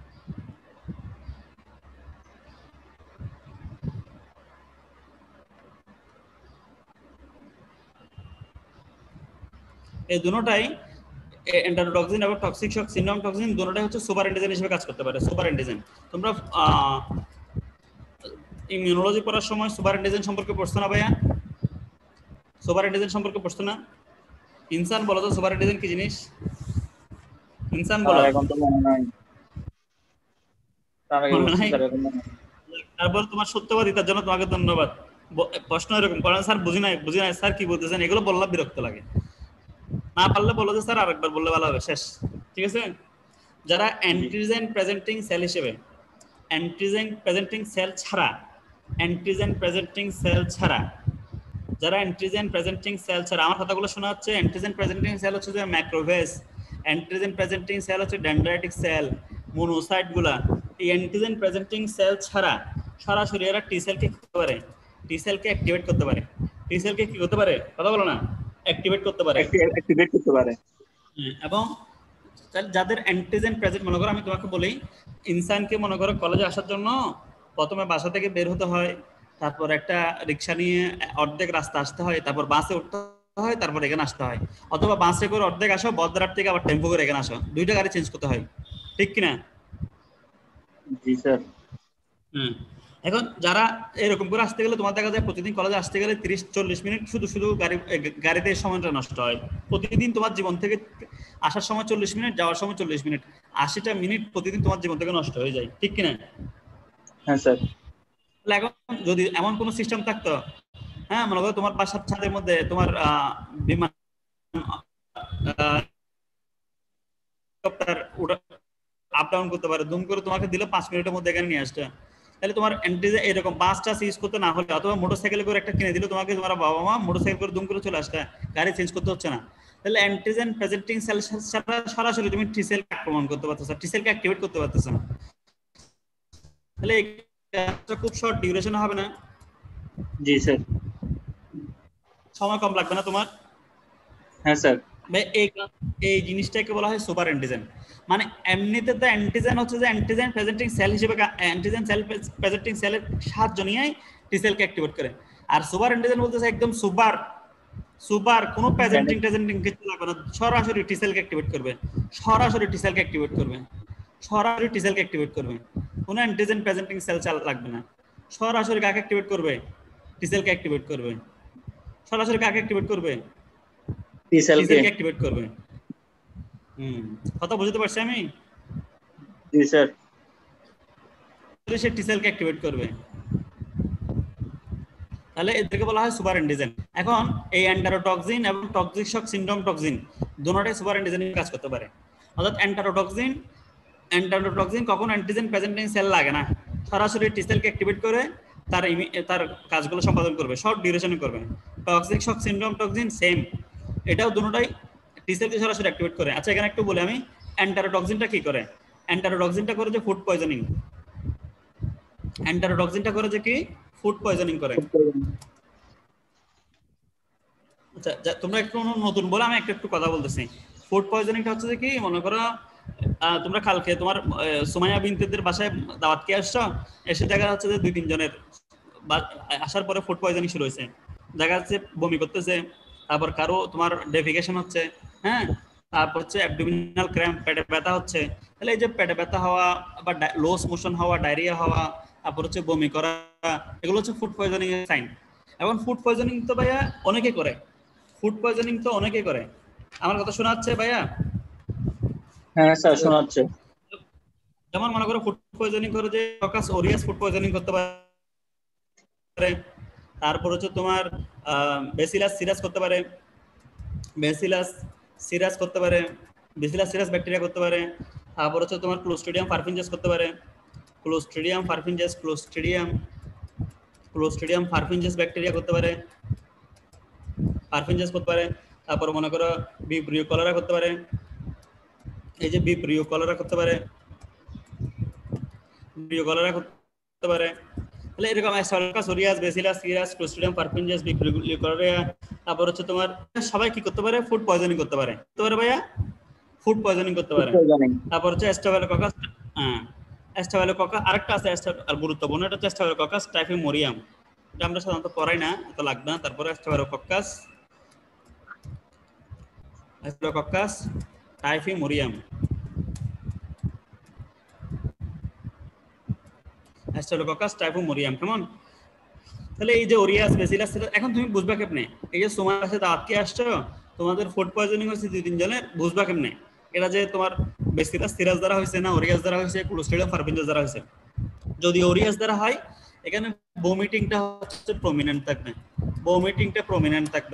এই দুটোটাই এন্টারোটক্সিন এবং টক্সিক শক সিনড্রোম টক্সিন দুটোটাই হচ্ছে সুপার অ্যান্টিজেন হিসেবে কাজ করতে পারে। সুপার অ্যান্টিজেন তোমরা ইমিউনোলজি পড়ার সময় সুপার অ্যান্টিজেন সম্পর্কে পড়ছো না ভাইয়া? সুপার অ্যান্টিজেন সম্পর্কে পড়ছো না? ইনসান বলো তো সুপার অ্যান্টিজেন কি জিনিস? ইনসান বলো। এখন তো মনে নাই। তারপর তোমার সত্যবাদিতার জন্য তোমাকে ধন্যবাদ। প্রশ্ন এরকম করেন, স্যার বুঝি নাই স্যার কি বলতেছেন, এগুলো বললে বিরক্ত লাগে। না পারলে বলো যে স্যার আরেকবার বললে ভালো হবে, শেষ। ঠিক আছে? যারা অ্যান্টিজেন প্রেজেন্টিং সেল হিসেবে, অ্যান্টিজেন প্রেজেন্টিং সেল ছাড়া যারা অ্যান্টিজেন প্রেজেন্টিং সেল ছাড়া, আমার কথাগুলো শোনা হচ্ছে? অ্যান্টিজেন প্রেজেন্টিং সেল হচ্ছে যে ম্যাক্রোফেজ, অ্যান্টিজেন প্রেজেন্টিং সেল হচ্ছে ডেনড্রাইটিক সেল, মনোসাইটগুলা। এই অ্যান্টিজেন প্রেজেন্টিং সেল ছাড়া সরাসরি এরা টি সেলকে কি করতে পারে? টি সেলকে অ্যাক্টিভেট করতে পারে। টি সেলকে কি করতে পারে? কথা বলো না। অ্যাক্টিভেট করতে পারে। এবং যাদের অ্যান্টিজেন প্রেজেন্ট, মনে করো আমি তোমাকে বলি, ইনসানকে মনে করো কলেজে আসার জন্য প্রথমে বাসা থেকে বের হতে হয়, তারপর একটা রিক্সা নিয়ে অর্ধেক রাস্তা আসতে হয়, তারপর বাসে উঠতে হয়, তারপর এখানে আসতে হয়। অথবা বাসে করে অর্ধেক আসো, বদ্রার থেকে আবার টেম্পো করে এখানে আসো, দুইটা গাড়ি চেঞ্জ করতে হয়। ঠিক কিনা? জি স্যার। এখন যারা এরকম করে আসতে গেলে, তোমার দেখা যায় প্রতিদিন কলেজে আসতে গেলে 30-40 মিনিট শুধু গাড়িতে সময়টা নষ্ট হয়। প্রতিদিন তোমার জীবন থেকে আসার সময় 40 মিনিট, যাওয়ার সময় 40 মিনিট, 80টা মিনিট প্রতিদিন তোমার জীবন থেকে নষ্ট হয়ে যায়। ঠিক কিনা? হ্যাঁ স্যার। এখন যদি এমন কোনো সিস্টেম থাকতো, হ্যাঁ, মনে করো তোমার বাসার ছাদের মধ্যে তোমার বিমান আপ ডাউন করতে পারে, দুম করে তোমাকে দিলে 5 মিনিটের মধ্যে এখানে নিয়ে আসতে। তাহলে তোমার অ্যান্টিজেন এরকম বাসটা ইউজ করতে না হলে, অথবা মোটরসাইকেল করে একটা কিনে দিলে তোমাকে, তোমার বাবা মা মোটরসাইকেল করে দুম করে চলে আসতে, গাড়ি চেঞ্জ করতে হচ্ছে না। তাহলে অ্যান্টিজেন প্রেজেন্টিং সেল ছাড়া সরাসরি তুমি টি সেলকে আক্রমণ করতে পারতেছো, টি সেলকে অ্যাক্টিভেট করতে পারতেছো না। তাহলে এটা খুব শর্ট ডিউরেশন হবে না? জি স্যার। সময় কম লাগবে না তোমার? হ্যাঁ স্যার। এই জিনিসটাকে বলা হয় সুপার অ্যান্টিজেন। মানে এমনিতে তো অ্যান্টিজেন হচ্ছে যে অ্যান্টিজেন প্রেজেন্টিং সেল হিসেবে, অ্যান্টিজেন সেল প্রেজেন্টিং সেলের সাহায্য নিয়ে টি সেলকে অ্যাক্টিভেট করে। আর সুপার অ্যান্টিজেন বলতেছে একদম সুপার কোনো প্রেজেন্টিং কিছু লাগবে না, সরাসরি টি সেলকে অ্যাক্টিভেট করবে, কোনো অ্যান্টিজেন প্রেজেন্টিং সেল লাগবে না, সরাসরি কাকে অ্যাক্টিভেট করবে? টি সেলকে অ্যাক্টিভেট করবে। সরাসরি কাকে অ্যাক্টিভেট করবে? টি সেলকে অ্যাক্টিভেট করবে। কথা বুঝতে পারছি আমি? জি স্যার। সে টি সেলকে অ্যাক্টিভেট করবে। তাহলে এদেরকে বলা হয় সুপার অ্যান্টিজেন। এখন এই অ্যান্টারোটক্সিন এবং টক্সিক শক সিনড্রোম টক্সিন দুটোটাই সুপার অ্যান্টিজেন কাজ করতে পারে। অর্থাৎ অ্যান্টারোটক্সিন কখন অ্যান্টিজেন প্রেজেন্টিং সেল লাগে না, সরাসরি টি সেলকে অ্যাক্টিভেট করে তার কাজগুলো সম্পাদন করবে, শর্ট ডিউরেশনে করবে। Toxic shock syndrome toxin same, এটাও দুটোটাই টি সেলকে সরাসরি অ্যাক্টিভেট করে। আচ্ছা, এখানে একটু বলি আমি, অ্যান্টারোটক্সিনটা কি করে? অ্যান্টারোটক্সিনটা করে যে ফুড পয়জনিং। অ্যান্টারোটক্সিনটা করে যে কি? ফুড পয়জনিং করে। আচ্ছা, তোমরা একটু নতুন বলে আমি একটু কথা বলতেছি। ফুড পয়জনিংটা হচ্ছে যে কি, মনে করো তোমরা কালকে তোমার সুমাইয়া বিনতেদের বাসায় দাওয়াত কে আসছো, এসে দেখা যাচ্ছে যে 2-3 জনের আসার পরে ফুড পয়জনিং শুরু হয়েছে, দেখা যাচ্ছে বমি করতেছে, তারপর কারো তোমার ডেফিকেশন হচ্ছে, হ্যাঁ, তারপর হচ্ছে অ্যাবডোমিনাল ক্র্যাম্প, পেটে ব্যথা হচ্ছে। তাহলে এই যে পেটে ব্যথা হওয়া বা লুজ মোশন হওয়া, ডায়রিয়া হওয়া, তারপর হচ্ছে বমি করা, এগুলো হচ্ছে ফুড পয়জনিং এর সাইন। এখন ফুড পয়জনিং তো ভাইয়া অনেকে করে, ফুড পয়জনিং তো অনেকে করে। আমার কথা শোনা যাচ্ছে ভাইয়া? হ্যাঁ স্যার শোনাচ্ছে। যেমন মনে করো ফুড পয়জনিং করে যে ককাস অরিয়াস ফুড পয়জনিং করতে পারে, তারপর হচ্ছে তোমার বেসিলাস সিরাস করতে পারে, বেসিলাস সিরাস করতে পারে, বেসিলাস সিরাস ব্যাকটেরিয়া করতে পারে, তারপর হচ্ছে তোমার ক্লোস্ট্রিডিয়াম পারফিনজেস করতে পারে, Clostridium perfringens, Clostridium perfringens bacteria করতে পারে, পারফিনজেস করতে পারে। তারপর মনে করো বিব্রিও কলেরা করতে পারে, এই যে বিব্রিও কলেরা করতে পারে, বিব্রিও কলেরা করতে পারে। তাহলে এরকম অ্যাস্টারকাস aureus, Bacillus cereus, Clostridium perfringens, Vibrio cholerae, তারপর হচ্ছে তোমার সবাই কি করতে পারে, ফুড পয়জনিং করতে পারে, ভাইয়া ফুড পয়জনিং করতে পারে। তারপর হচ্ছে স্টাফিলোককাস, স্টাফিলোককাস আরেকটা আছে আর গুরুত্বপূর্ণ, এটা হচ্ছে স্টাফিলোককাস টাইফিমোরিয়াম, এটা আমরা সাধারণত পড়াই না, এত লাগবে না। তারপরে স্টাফিলোককাস টাইফিমোরিয়াম, স্টাফিলোককাস টাইফিমোরিয়াম, কেমন? তাহলে এই যে ওরিয়াস, বেসিলাস, এখন তুমি বুঝবা কেমনে? এই যে তোমার কাছে দাঁত কে আসছো, তোমাদের ফুড পয়জনিং হয়েছে 2-3 জনের, বুঝবা কেমনে এটা যে তোমার বেসিলাস সিরাস দ্বারা হয়েছে না ওরিয়াস দ্বারা হয়েছে, ক্লোস্ট্রিডিয়াম পারফিনজেস দ্বারা হয়েছে? যদি ওরিয়াস দ্বারা হয়, এখানে ভমিটিংটা হচ্ছে প্রমিনেন্ট থাকবে, ভমিটিংটা প্রমিনেন্ট থাকবে,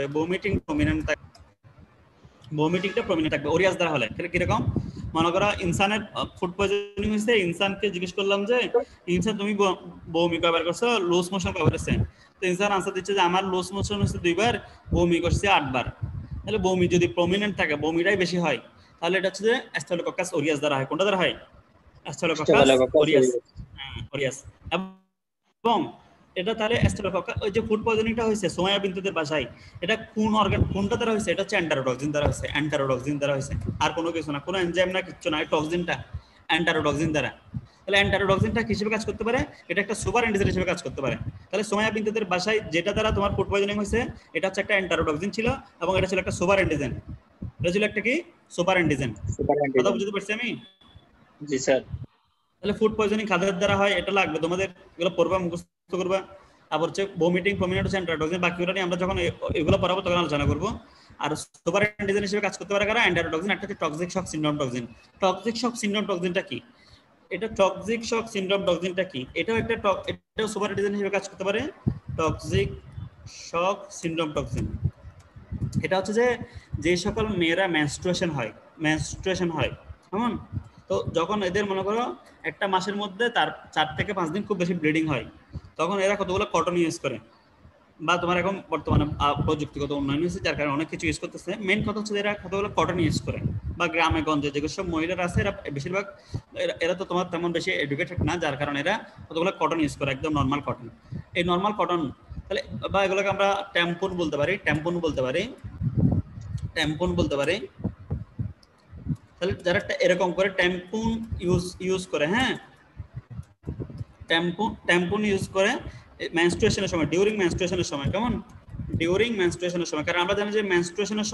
ভমিটিংটা প্রমিনেন্ট থাকবে ওরিয়াস দ্বারা হলে। কিরকম? মনে করো ইনসানের ফুড পয়জনিং হয়েছে, ইনসানকে জিজ্ঞেস করলাম যে ইনসান তুমি বমি কয়বার করছো, লুজ মোশন কয়বার হয়েছে? তো ইনসান আনসার দিচ্ছে যে আমার লুজ মোশন হচ্ছে 2 বার, বমি করছে 8 বার। তাহলে বমি যদি প্রমিনেন্ট থাকে, বমিটাই বেশি হয়, তাহলে এটা হচ্ছে যে স্টাফিলোককাস অরিয়াস দ্বারা হয়। কোনটা দ্বারা হয়? Staphylococcus aureus. এবং এটা তাহলে স্টাফিলোককাস, ওই যে ফুড পয়জনিংটা হয়েছে সুমাইয়া বিনতেদের বাসায়, এটা কোন অর্গান, কোনটা দ্বারা হয়েছে? এটা হচ্ছে এন্টারোটক্সিন দ্বারা হয়েছে, এন্টারোটক্সিন দ্বারা হয়েছে, আর কোনো কিছু না, কোনো এনজাইম না, কিচ্ছু না, এই টক্সিনটা এন্টারোটক্সিন দ্বারা। তাহলে এন্টারোটক্সিনটা হিসেবে কাজ করতে পারে, এটা একটা সুপার অ্যান্টিজেন হিসেবে কাজ করতে পারে। তাহলে সুমাইয়া বিনতেদের বাসায় যেটা দ্বারা তোমার ফুড পয়জনিং হয়েছে, এটা হচ্ছে একটা এন্টারোটক্সিন ছিল, এবং এটা ছিল একটা সুপার অ্যান্টিজেন। এটা ছিল একটা কি? Super antigen. কথা বুঝতে পারছি আমি? জি স্যার। তাহলে ফুড পয়জনিং খাদ্যের দ্বারা হয়, এটা লাগবে তোমাদের, এগুলো পড়বা, মুখস্থ করবা। তারপর হচ্ছে ভমিটিং, প্রমিনেন্ট, এন্টারোটক্সিন, বাকিগুলো নিয়ে আমরা যখন এগুলো পড়াবো তখন আলোচনা করবো। আর সুপার অ্যান্টিজেন হিসেবে কাজ করতে পারে কারা? এন্টারোটক্সিন। একটা হচ্ছে toxic shock syndrome toxin. Toxic shock syndrome টক্সিনটা কি? এটা টক্সিক শক সিনড্রোম টক্সিনটা কি? এটাও একটা এটাও সুপার অ্যান্টিজেন হিসেবে কাজ করতে পারে, টক্সিক শক সিনড্রোম টক্সিন। এটা হচ্ছে যে সকল মেয়েরা মেনস্ট্রুয়েশন হয়, কেমন? তো যখন এদের মনে করো একটা মাসের মধ্যে তার 4 থেকে 5 দিন খুব বেশি ব্লিডিং হয়, তখন এরা কতগুলো কটন ইউজ করে, বা তোমার এখন বর্তমানে প্রযুক্তিগত উন্নয়ন হয়েছে যার কারণে অনেক কিছু ইউজ করতেছে। মেইন কথা হচ্ছে এরা কতগুলো কটন ইউজ করে, বা গ্রামে গঞ্জে যেগুলো সব মহিলারা আছে এরা বেশিরভাগ, এরা তো তোমার তেমন বেশি এডুকেটেড না, যার কারণে এরা কতগুলো কটন ইউজ করে, একদম নর্মাল কটন। এই নর্মাল কটন, তাহলে বা এগুলোকে আমরা ট্যাম্পুন বলতে পারি। তাহলে যারা এরকম করে ট্যাম্পুন ইউজ করে, হ্যাঁ, ট্যাম্পুন ইউজ করে মেনস্ট্রুয়েশনের সময়, ডিউরিং মেনস্ট্রুয়েশনের সময়, কেমন? ডিউরিং মেনস্ট্রুয়েশনের সময়, কারণ আমরা জানি যে মেনস্ট্রুয়েশনের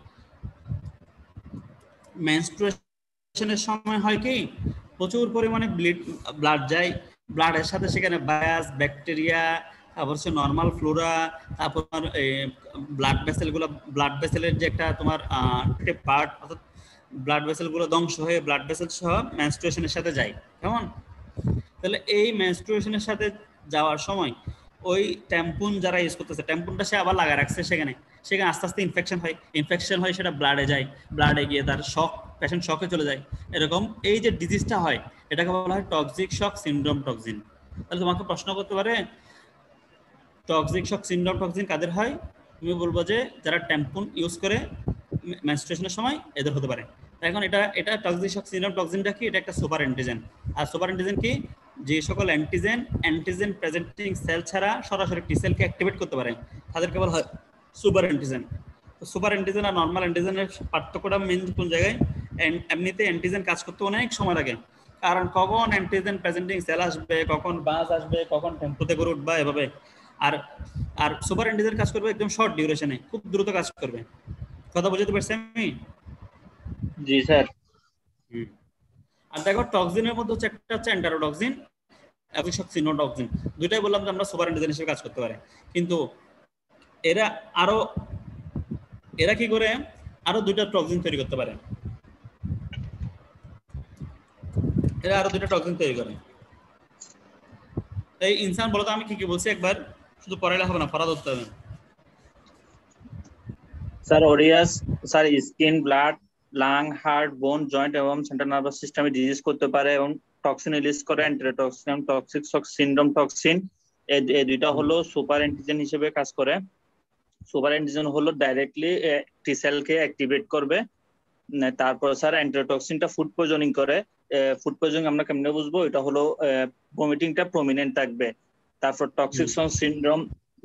সময় হয় কি, প্রচুর পরিমাণে ব্লাড যায়, ব্লাডের সাথে সেখানে ভাইরাস, ব্যাকটেরিয়া, তারপর হচ্ছে নর্মাল ফ্লোরা, তারপর ব্লাড ভেসেলের যে একটা তোমার পার্ট, অর্থাৎ ব্লাড ভেসেলগুলো ধ্বংস হয়ে ব্লাড ভেসেল সহ মেনস্ট্রুয়েশনের সাথে যায়, কেমন? তাহলে এই মেনস্ট্রুয়েশনের সাথে যাওয়ার সময় ওই ট্যাম্পুন যারা ইউজ করতেছে, ট্যাম্পুনটা সে আবার লাগা রাখছে, সেখানে আস্তে আস্তে ইনফেকশন হয়, সেটা ব্লাডে যায়, ব্লাডে গিয়ে তার পেশেন্ট শকে চলে যায়। এরকম এই যে ডিজিজটা হয়, এটাকে বলা হয় টক্সিক শক সিনড্রোম টক্সিন। তাহলে তোমাকে প্রশ্ন করতে পারে টক্সিক শক সিনড্রোম টক্সিন কাদের হয়? তুমি বলবো যে যারা ট্যাম্পুন ইউজ করে মেনস্ট্রুয়েশনের সময় এদের হতে পারে। এখন এটা টক্সিক শক সিনড্রোম টক্সিনটা কি? এটা একটা সুপার অ্যান্টিজেন। আর সুপার অ্যান্টিজেন কি? যে সকল অ্যান্টিজেন প্রেজেন্টিং সেল ছাড়া সরাসরি টি সেলকে অ্যাক্টিভেট করতে পারে, তাদেরকে বলা হয় সুপার অ্যান্টিজেন। তো সুপার অ্যান্টিজেন আর নর্মাল অ্যান্টিজেনের পার্থক্যটা মেইন কোন জায়গায়? এমনিতে অ্যান্টিজেন কাজ করতে অনেক সময় লাগে, কারণ কখন অ্যান্টিজেন প্রেজেন্টিং সেল আসবে, কখন বাস আসবে, কখন টেম্পোতে করে উঠবা এভাবে। আর আর সুপার অ্যান্টিজেন কাজ করবে একদম শর্ট ডিউরেশনে, খুব দ্রুত কাজ করবে। কথা বুঝতে পারছি আমি? জি স্যার। আর দেখো টক্সিনের মধ্যে হচ্ছে একটা হচ্ছে এন্টারোটক্সিন, এবং সিনোটক্সিন, দুইটাই বললাম যে আমরা সুপার অ্যান্টিজেন হিসেবে কাজ করতে পারে। কিন্তু এরা কি করে আরো দুইটা টক্সিন তৈরি করতে পারে, এরা আরো দুইটা টক্সিন তৈরি করে। এই ইনসান বলো তো আমি কি কি বলছি একবার, শুধু পড়াইলে হবে না, পড়া ধরতে হবে। Sir aureus sir skin, blood, lung, heart, bone, joint এবং সেন্ট্রাল নার্ভাস সিস্টেমে ডিজিজ করতে পারে এবং টক্সিন রিলিজ করে, antitoxin, toxic shock syndrome toxin. এই দুইটা হলো সুপার অ্যান্টিজেন হিসেবে কাজ করে। সুপার অ্যান্টিজেন হলো ডাইরেক্টলি টি সেলকে অ্যাক্টিভেট করবে। তারপর স্যার অ্যান্টিটক্সিনটা ফুড পয়জনিং করে। ফুড পয়জনিং আমরা কেমনে বুঝবো? এটা হলো ভমিটিংটা প্রমিনেন্ট থাকবে। তারপর toxic shock syndrome,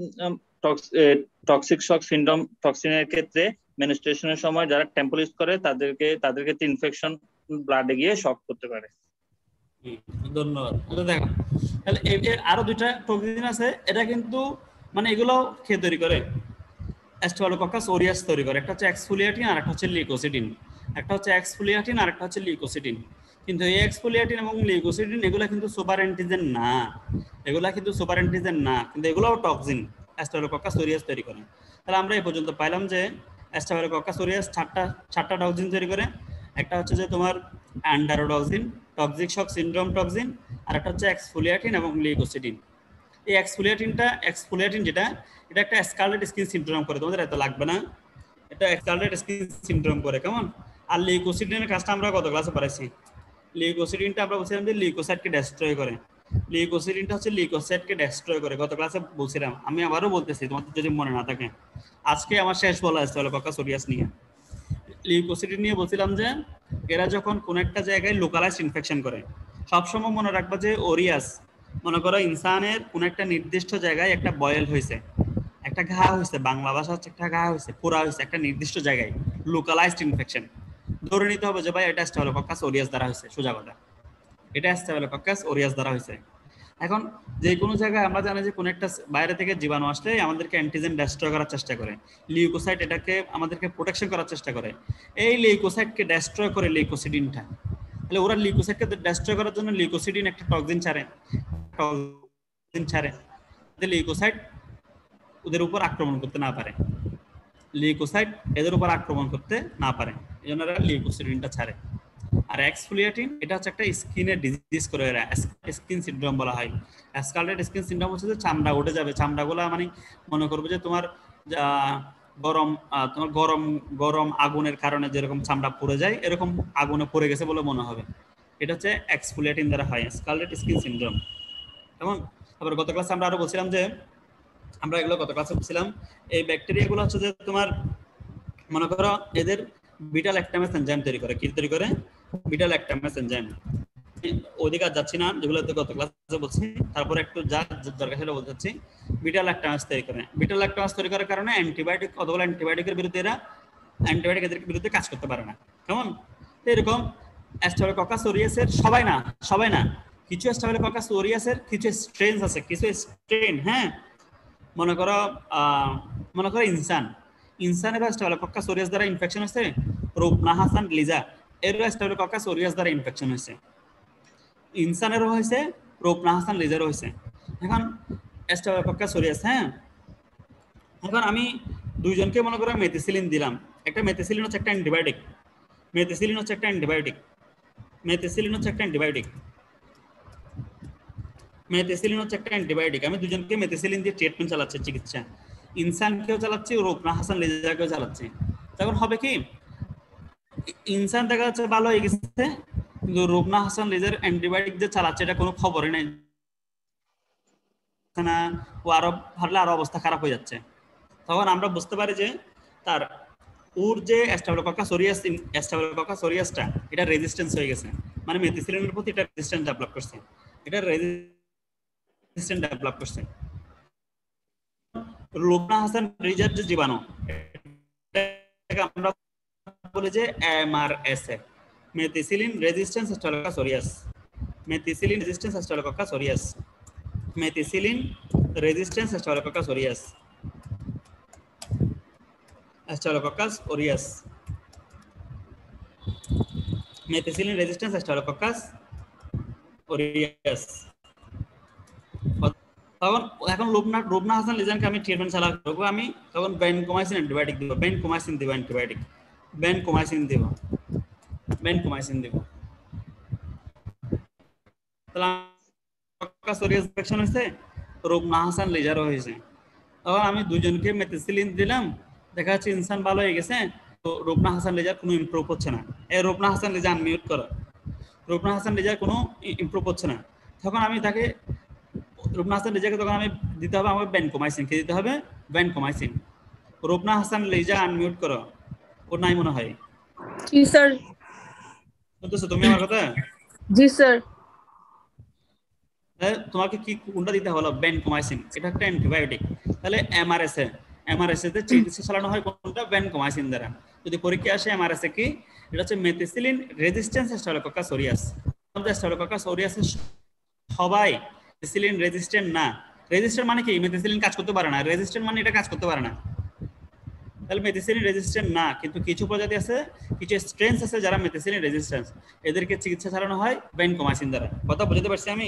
toxic shock syndrome টক্সিনের ক্ষেত্রে মেনস্ট্রুয়েশনের সময় যারা টেম্পল ইউজ করে তাদেরকে ইনফেকশন ব্লাডে গিয়ে শক করতে পারে। ধন্যবাদ। দেখো তাহলে আরো দুইটা টক্সিন আছে, এটা কিন্তু মানে এগুলো খেয়ে তৈরি করে, স্টেফিলোকক্কাস অরিয়াস তৈরি করে। একটা হচ্ছে এক্সফোলিয়েটিন আর একটা হচ্ছে লিউকোসিডিন। একটা হচ্ছে এক্সফোলিয়েটিন আর একটা হচ্ছে লিউকোসিডিন। কিন্তু এই এক্সফোলিয়েটিন এবং লিউকোসিডিন এগুলা কিন্তু সুপার অ্যান্টিজেন না, এগুলা কিন্তু সুপার অ্যান্টিজেন না, কিন্তু এগুলোও টক্সিন স্টেফিলোকক্কাস অরিয়াস তৈরি করে। তাহলে আমরা এই পর্যন্ত পাইলাম যে স্টেফিলোকক্কাস অরিয়াস চারটা টক্সিন তৈরি করে। একটা হচ্ছে যে তোমার enterotoxin, toxic shock syndrome toxin, আর একটা হচ্ছে এক্সফোলিয়েটিন এবং লিউকোসিডিন। এই এক্সফোলিয়েটিন যেটা, এটা একটা স্কারলেট স্কিন সিনড্রোম করে, তোমাদের এত লাগবে না, এটা স্কারলেট স্কিন সিনড্রোম করে, কেমন? আর লিউকোসিডিনের কাজটা আমরা কত ক্লাসে পড়াইছি? লিউকোসিডিনটা আমরা বলছিলাম যে লিউকোসাইটকে ডেস্ট্রয় করে। লিউকোসিডিনটা হচ্ছে লিউকোসাইটকে ডেস্ট্রয় করে, গত ক্লাসে বলছিলাম, আমি আবারও বলতেছি তোমাদের যদি মনে না থাকে। আজকে আমার শেষ বলা আছে স্টেফিলোকক্কাস অরিয়াস নিয়ে। লিউকোসিডিন নিয়ে বলছিলাম যে এরা যখন কোন একটা জায়গায় লোকালাইজড ইনফেকশন করে, সবসময় মনে রাখবা যে অরিয়াস, মনে করো ইনসানের কোন একটা নির্দিষ্ট জায়গায় একটা বয়েল হয়েছে, একটা ঘা হয়েছে, বাংলা ভাষা হচ্ছে একটা ঘা হয়েছে, পোড়া হয়েছে একটা নির্দিষ্ট জায়গায়, লোকালাইজড ইনফেকশন, ধরে নিতে হবে যে ভাই এটা স্টেফিলোকক্কাস অরিয়াস দ্বারা হয়েছে, সোজা কথা, এটা স্টেফিলোকক্কাস অরিয়াস দ্বারা হয়েছে। এখন যে কোনো জায়গায় আমরা জানি যে কোন একটা বাইরে থেকে জীবাণু আসলে আমাদেরকে অ্যান্টিজেন ডেস্ট্রয় করার চেষ্টা করে, লিউকোসাইট এটাকে আমাদেরকে প্রোটেকশন করার চেষ্টা করে, এই লিউকোসাইটকে ডেস্ট্রয় করে লিউকোসিডিনটা। তাহলে ওরা লিউকোসাইটকে ডেস্ট্রয় করার জন্য লিউকোসিডিন একটা টক্সিন ছাড়ে, লিউকোসাইট ওদের উপর আক্রমণ করতে না পারে, লিউকোসাইট এদের উপর আক্রমণ করতে না পারে, এই জন্য এরা লিউকোসিডিনটা ছাড়ে। আর এক্সফোলিয়েটিন এটা হচ্ছে একটা স্কিনের ডিজিজ করে, এরা স্কিন সিনড্রোম বলা হয়। স্কারলেট স্কিন সিনড্রোম হচ্ছে যে চামড়া উঠে যাবে, চামড়াগুলো মানে মনে করবে যে তোমার গরম আগুনের কারণে যেরকম চামড়া পুড়ে যায়, এরকম আগুনে পড়ে গেছে বলে মনে হবে। এটা হচ্ছে এক্সফোলিয়েটিন দ্বারা হয় স্কারলেট স্কিন সিনড্রোম। এবং আবার গত ক্লাসে আমরা আরো বলছিলাম যে আমরা এগুলো গত ক্লাসে বলছিলাম এই ব্যাকটেরিয়াগুলো হচ্ছে যে তোমার মনে করো এদের বিটা ল্যাকটামেজ এনজাইম তৈরি করে। কি তৈরি করে? Beta lactamase enzyme. ওদিকে যাচ্ছি না, যেগুলো গত ক্লাসে বলছি, তারপরে একটু যা দরকার সেটা বলতে চাচ্ছি। বিটা ল্যাকটামেজ তৈরি করে, বিটা ল্যাকটামেজ তৈরি করার কারণে অ্যান্টিবায়োটিক, কতগুলো অ্যান্টিবায়োটিকের বিরুদ্ধে এরা এদের বিরুদ্ধে কাজ করতে পারে না, কেমন? এরকম স্টেফিলোকক্কাস অরিয়াসের সবাই না কিছু স্টেফিলোকক্কাস অরিয়াসের কিছু স্ট্রেনস আছে, কিছু স্ট্রেন, হ্যাঁ, মনে করো ইনসানের স্টেফিলোকক্কাস অরিয়াস দ্বারা ইনফেকশন হয়েছে, রুবনা হাসান লিজা এর স্টেফিলোকক্কাস অরিয়াস দ্বারা ইনফেকশন হয়েছে, ইনসানেরও হয়েছে, রুবনা হাসান লিজারও হয়েছে। এখন স্টেফিলোকক্কাস অরিয়াস, হ্যাঁ, এখন আমি দুইজনকে মনে করো মেথিসিলিন দিলাম। একটা মেথিসিলিন হচ্ছে একটা অ্যান্টিবায়োটিক, আমি দুজনকে মেথিসিলিন দিয়ে ট্রিটমেন্ট চালাচ্ছি, চিকিৎসা। ইনসানকেও চালাচ্ছি, রুবনা হাসান লিজাকেও চালাচ্ছি। তখন হবে কি, ইনসান দেখা যাচ্ছে ভালো হয়ে গেছে, কিন্তু রুবনা হাসান লিজার অ্যান্টিবায়োটিক যে চালাচ্ছে এটা কোনো খবরই নেই না, ও আরো হারলে আরো অবস্থা খারাপ হয়ে যাচ্ছে। তখন আমরা বুঝতে পারি যে তার ওর যে স্টেফিলোকক্কাস অরিয়াসটা এটা রেজিস্ট্যান্স হয়ে গেছে, মানে মেথিসিলিনের প্রতি এটা রেজিস্ট্যান্স ডেভেলপ করছে, রুবনা হাসান লিজার যে জীবাণু, এটাকে আমরা বলি যে MRSA, methicillin resistant Staphylococcus aureus, methicillin resistant Staphylococcus aureus, methicillin resistant Staphylococcus aureus, Staphylococcus aureus, methicillin resistant Staphylococcus aureus। তখন এখন রুবনা হাসান লিজানকে আমি ট্রিটমেন্ট চালাবো করবো, আমি তখন বেনকোমাইসিন অ্যান্টিবায়োটিক দিব, বেনকোমাইসিন দিব, অ্যান্টিবায়োটিক বেনকোমাইসিন দিব, বেনকোমাইসিন দিব। তাহলে সোরিয়াস ইনফেকশন হয়েছে, রুবনা হাসান লিজারও হয়েছে। তখন আমি দুজনকে মেথিসিলিন দিলাম, দেখা যাচ্ছে ইনসান ভালো হয়ে গেছে, তো রুবনা হাসান লিজার কোনো ইমপ্রুভ হচ্ছে না। এই রুবনা হাসান লিজা আনমিউট করো, রুবনা হাসান লিজার কোনো ইমপ্রুভ হচ্ছে না। তখন আমি তাকে রুবনা হাসান লিজাকে তখন আমি দিতে হবে আমাকে বেনকোমাইসিন, কে দিতে হবে? বেনকোমাইসিন। রুবনা হাসান লিজা আনমিউট করো, ওর নাই মনে হয়। জি স্যার। শুনতেছো তুমি আমার কথা? জি স্যার। তোমাকে কি কোনটা দিতে হলো? বেনকোমাইসিন, এটা একটা অ্যান্টিবায়োটিক। তাহলে এমআরএসএ তে চিকিৎসা চালানো হয় কোনটা? বেনকোমাইসিন দ্বারা। যদি পরীক্ষা আসে এমআরএসএ কি, এটা হচ্ছে methicillin resistance Staphylococcus aureus. Staphylococcus aureus সবাই মেথিসিলিন রেজিস্ট্যান্ট না। রেজিস্ট্যান্ট মানে কি? মেথিসিলিন কাজ করতে পারে না, রেজিস্ট্যান্ট মানে এটা কাজ করতে পারে না। তাহলে মেথিসিলিন রেজিস্ট্যান্ট না, কিন্তু কিছু প্রজাতি আছে, কিছু স্ট্রেনস আছে যারা মেথিসিলিন রেজিস্ট্যান্স, এদেরকে চিকিৎসা চালানো হয় বেনকোমাইসিন দ্বারা। কথা বুঝতে পারছি আমি?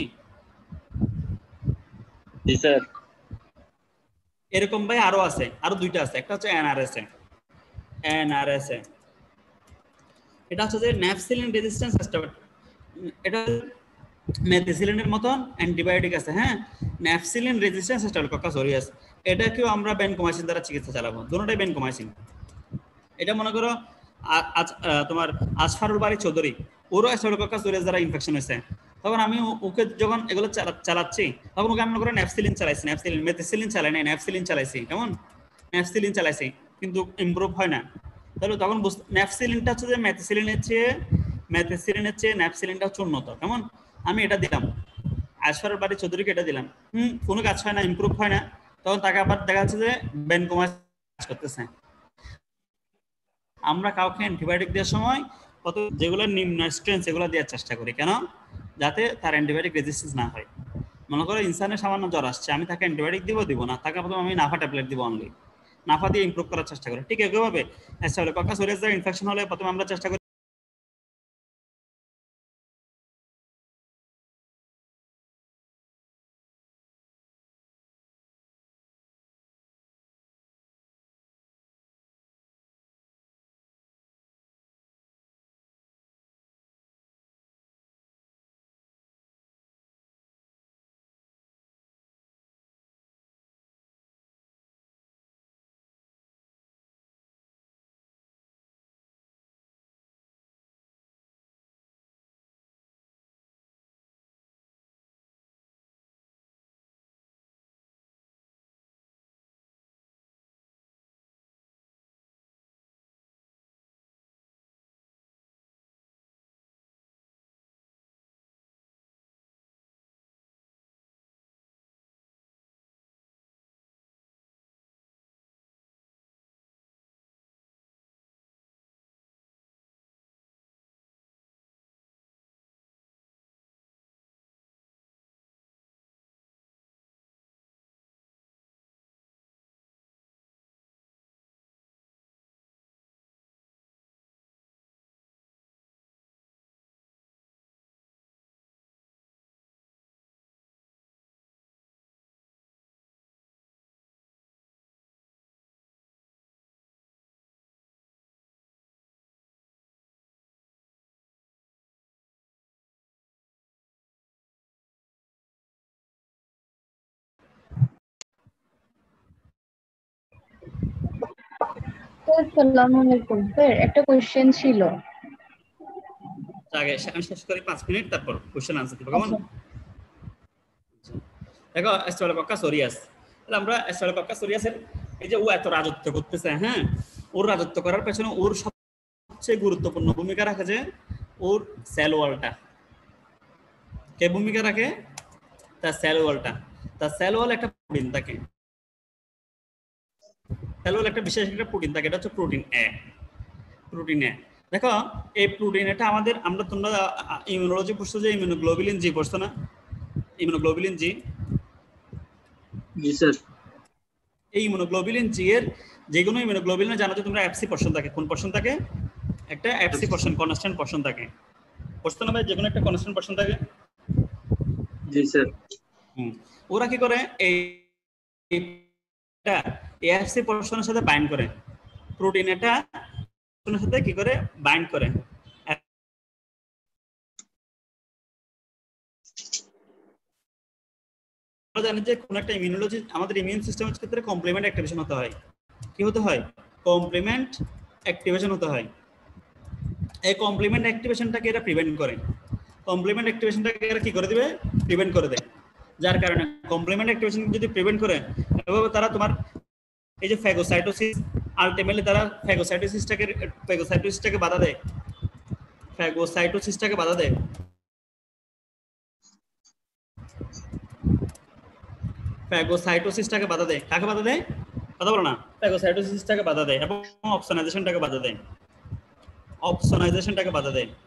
জি স্যার। এরকম ভাই আরো আছে, আরো দুইটা আছে। একটা হচ্ছে এনআরএসএ, এনআরএসএ এটা হচ্ছে যে ন্যাপসিলিন রেজিস্ট্যান্স স্টাফ, এটা মেথিসিলিনের মতন অ্যান্টিবায়োটিক আছে। হ্যাঁ, ন্যাপসিলিন রেজিস্ট্যান্স স্টাফিলোকোকাস অরিয়াস, এটাকেও আমরা বেনকোমাইসিন দ্বারা চিকিৎসা চালাবো, দুটোটাই বেনকোমাইসিন। এটা মনে করো তোমার আসফারুল বাড়ি চৌধুরী, ওরও স্টাফিলোকোকাস অরিয়াস দ্বারা ইনফেকশন হয়েছে। তখন আমি ওকে যখন এগুলো চালাচ্ছি, তখন ওকে আমি মনে করো ন্যাপসিলিন চালাইছি, ন্যাপসিলিন, মেথিসিলিন চালাই নাই, ন্যাপসিলিন চালাইছি। কেমন? ন্যাপসিলিন চালাইছি, কিন্তু ইমপ্রুভ হয় না। তাহলে তখন ন্যাপসিলিনটা হচ্ছে যে মেথিসিলিনের চেয়ে ন্যাপসিলিনটা হচ্ছে উন্নত। কেমন? আমি এটা দিলাম, আসফারুল বাড়ি চৌধুরীকে এটা দিলাম, কোনো কাজ হয় না, ইমপ্রুভ হয় না। তখন তাকে আবার দেখা যাচ্ছে যে বেনকোমাইসিন কাজ করতেছে। আমরা কাউকে অ্যান্টিবায়োটিক দেওয়ার সময় কত যেগুলো নিম্ন স্ট্রেন্থ সেগুলো দেওয়ার চেষ্টা করি, কেন? যাতে তার অ্যান্টিবায়োটিক রেজিস্ট্যান্স না হয়। মনে করো ইনসানের সামান্য জ্বর আসছে, আমি তাকে অ্যান্টিবায়োটিক দিব না, তাকে প্রথমে আমি নাফা ট্যাবলেট দিব, অনলি নাফা দিয়ে ইমপ্রুভ করার চেষ্টা করি। ঠিক একইভাবে স্টাফিলোকোকাস অরিয়াস ইনফেকশন হলে প্রথমে আমরা চেষ্টা করি আসসালামু আলাইকুম স্যার, একটা কোশ্চেন ছিল। আগে আমি শেষ করি 5 মিনিট, তারপর কোশ্চেন আনসার দিব। কেমন? দেখো স্টাফিলোকোকাস অরিয়াস, তাহলে আমরা স্টাফিলোকোকাস অরিয়াসের এই যে ও এত রাজত্ব করতেছে, হ্যাঁ, ওর রাজত্ব করার পেছনে ওর সবচেয়ে গুরুত্বপূর্ণ ভূমিকা রাখে যে ওর সেল ওয়ালটা। কে ভূমিকা রাখে? তার সেল ওয়ালটা। তার সেল ওয়াল একটা প্রোটিন থাকে, সেল ওয়াল একটা বিশেষ একটা প্রোটিন থাকে, এটা হচ্ছে প্রোটিন এ। প্রোটিন এ দেখো এই প্রোটিন এটা আমাদের তোমরা ইমিউনোলজি পড়ছো যে ইমিউনোগ্লোবুলিন জি পড়ছো না? Immunoglobulin G. জি স্যার। এই ইমিউনোগ্লোবুলিন জি এর যে কোনো ইমিউনোগ্লোবুলিনে জানো যে তোমরা এফসি পোরশন থাকে। কোন পোরশন থাকে? একটা এফসি পোরশন, কনস্ট্যান্ট পোরশন থাকে। পড়ছো না ভাই? যে কোনো একটা কনস্ট্যান্ট পোরশন থাকে। জি স্যার। ওরা কি করে এইটা এফসি পোরশনের সাথে বাইন্ড করে, প্রোটিন এটা পোরশনের সাথে কি করে বাইন্ড করে। আমরা জানি যে কোন একটা ইমিউনোলজি আমাদের ইমিউন সিস্টেমের ক্ষেত্রে কমপ্লিমেন্ট অ্যাক্টিভেশন হতে হয়। কি হতে হয়? কমপ্লিমেন্ট অ্যাক্টিভেশন হতে হয়। এই কমপ্লিমেন্ট অ্যাক্টিভেশনটাকে এরা প্রিভেন্ট করে। কমপ্লিমেন্ট অ্যাক্টিভেশনটাকে এরা কি করে দিবে? প্রিভেন্ট করে দেয়। যার কারণে কমপ্লিমেন্ট অ্যাক্টিভেশন যদি প্রিভেন্ট করে, এভাবে তারা তোমার এই যে ফ্যাগোসাইটোসিস, আলটিমেটলি তারা ফ্যাগোসাইটোসিসটাকে বাধা দেয়। ফ্যাগোসাইটোসিসটাকে বাধা দেয়। ফ্যাগোসাইটোসিসটাকে বাধা দেয়। কাকে বাধা দেয়? কথা বলো না। ফ্যাগোসাইটোসিসটাকে বাধা দেয় এবং অপসোনাইজেশনটাকে বাধা দেয়। অপসোনাইজেশনটাকে বাধা দেয়।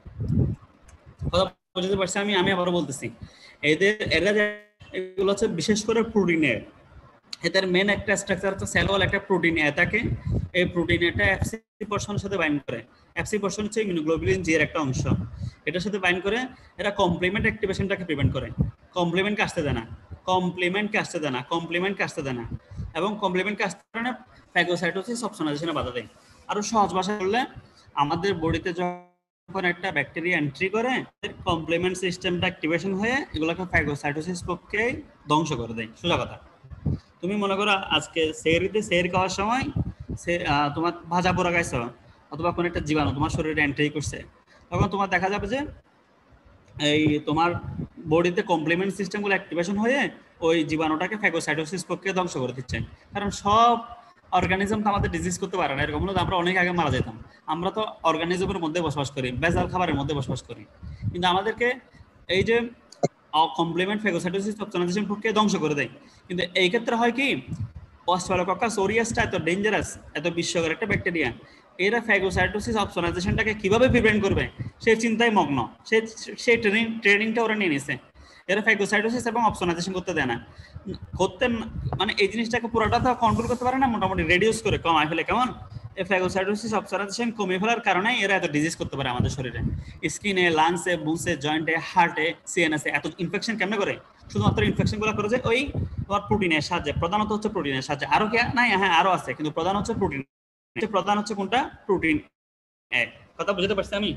কথা বুঝতে পারছি আমি আবারও বলতেছি। এরা এগুলো হচ্ছে বিশেষ করে প্রোটিনের, এদের মেন একটা স্ট্রাকচার হচ্ছে সেল ওয়াল একটা প্রোটিন এ থাকে। এই প্রোটিন এটা এফসি পোরশনের সাথে বাইন্ড করে। এফসি পোরশন হচ্ছে ইমিউনোগ্লোবুলিন জি এর একটা অংশ। এটার সাথে বাইন্ড করে এরা কমপ্লিমেন্ট অ্যাক্টিভেশনটাকে প্রিভেন্ট করে। কমপ্লিমেন্টকে আসতে দেয় না, কমপ্লিমেন্টকে আসতে দেয় না, কমপ্লিমেন্টকে আসতে দেয় না, এবং কমপ্লিমেন্টকে আসতে দেয় না ফ্যাগোসাইটোসিস অপসোনাইজেশনে বাধা দেয়। আরো সহজ ভাষায় বললে আমাদের বডিতে যখন একটা ব্যাকটেরিয়া এন্ট্রি করে, কমপ্লিমেন্ট সিস্টেমটা অ্যাক্টিভেশন হয়ে এগুলোকে ফ্যাগোসাইটোসিস পক্ষে ধ্বংস করে দেয়। সোজা কথা। তুমি মনে করো আজকে সেহরিতে সেহরি খাওয়ার সময় তোমার ভাজা পোড়া খাইছো, অথবা কোনো একটা জীবাণু তোমার শরীরে এন্ট্রি করছে, তখন তোমার দেখা যাবে যে এই তোমার বডিতে কমপ্লিমেন্ট সিস্টেমগুলো অ্যাক্টিভেশন হয়ে ওই জীবাণুটাকে ফ্যাগোসাইটোসিস প্রক্রিয়া ধ্বংস করে দিচ্ছে। কারণ সব অর্গানিজম তো আমাদের ডিজিজ করতে পারে না, এরকম হলে আমরা অনেক আগে মারা যেতাম। আমরা তো অর্গানিজমের মধ্যে বসবাস করি, ভেজাল খাবারের মধ্যে বসবাস করি, কিন্তু আমাদেরকে এই যে কমপ্লিমেন্ট ফ্যাগোসাইটোসিস অপসোনাইজেশন প্রক্রিয়া ধ্বংস করে দেয়। কিন্তু এই ক্ষেত্রে হয় কি, স্টেফিলোকক্কাস অরিয়াসটা এত ডেঞ্জারাস, এত বিশ্বকর একটা ব্যাকটেরিয়া, এরা ফ্যাগোসাইটোসিস অপসোনাইজেশনটাকে কিভাবে প্রিভেন্ট করবে সেই চিন্তায় মগ্ন। সেই ট্রেনিংটা ওরা নিয়ে নিছে। এরা ফ্যাগোসাইটোসিস এবং অপসোনাইজেশন করতে দেয় না, করতে মানে এই জিনিসটাকে পুরোটা তো কন্ট্রোল করতে পারে না, মোটামুটি রেডিউস করে কমায় ফেলে। কেমন? এই ফ্যাগোসাইটোসিস অপসোনাইজেশন কমিয়ে ফেলার কারণে এরা এত ডিজিজ করতে পারে আমাদের শরীরে, স্কিনে, লাংসে, বুনসে, জয়েন্টে, হার্টে, সিএনএসে এত ইনফেকশন কেমনে করে? শুধুমাত্র ইনফেকশনগুলো করে যে ওই তোমার প্রোটিনের সাহায্যে, প্রধানত হচ্ছে প্রোটিনের সাহায্যে। আরো কি নাই? হ্যাঁ আরো আছে, কিন্তু প্রধান হচ্ছে প্রোটিন। প্রধান হচ্ছে কোনটা? Protein A. কথা বুঝতে পারছি আমি?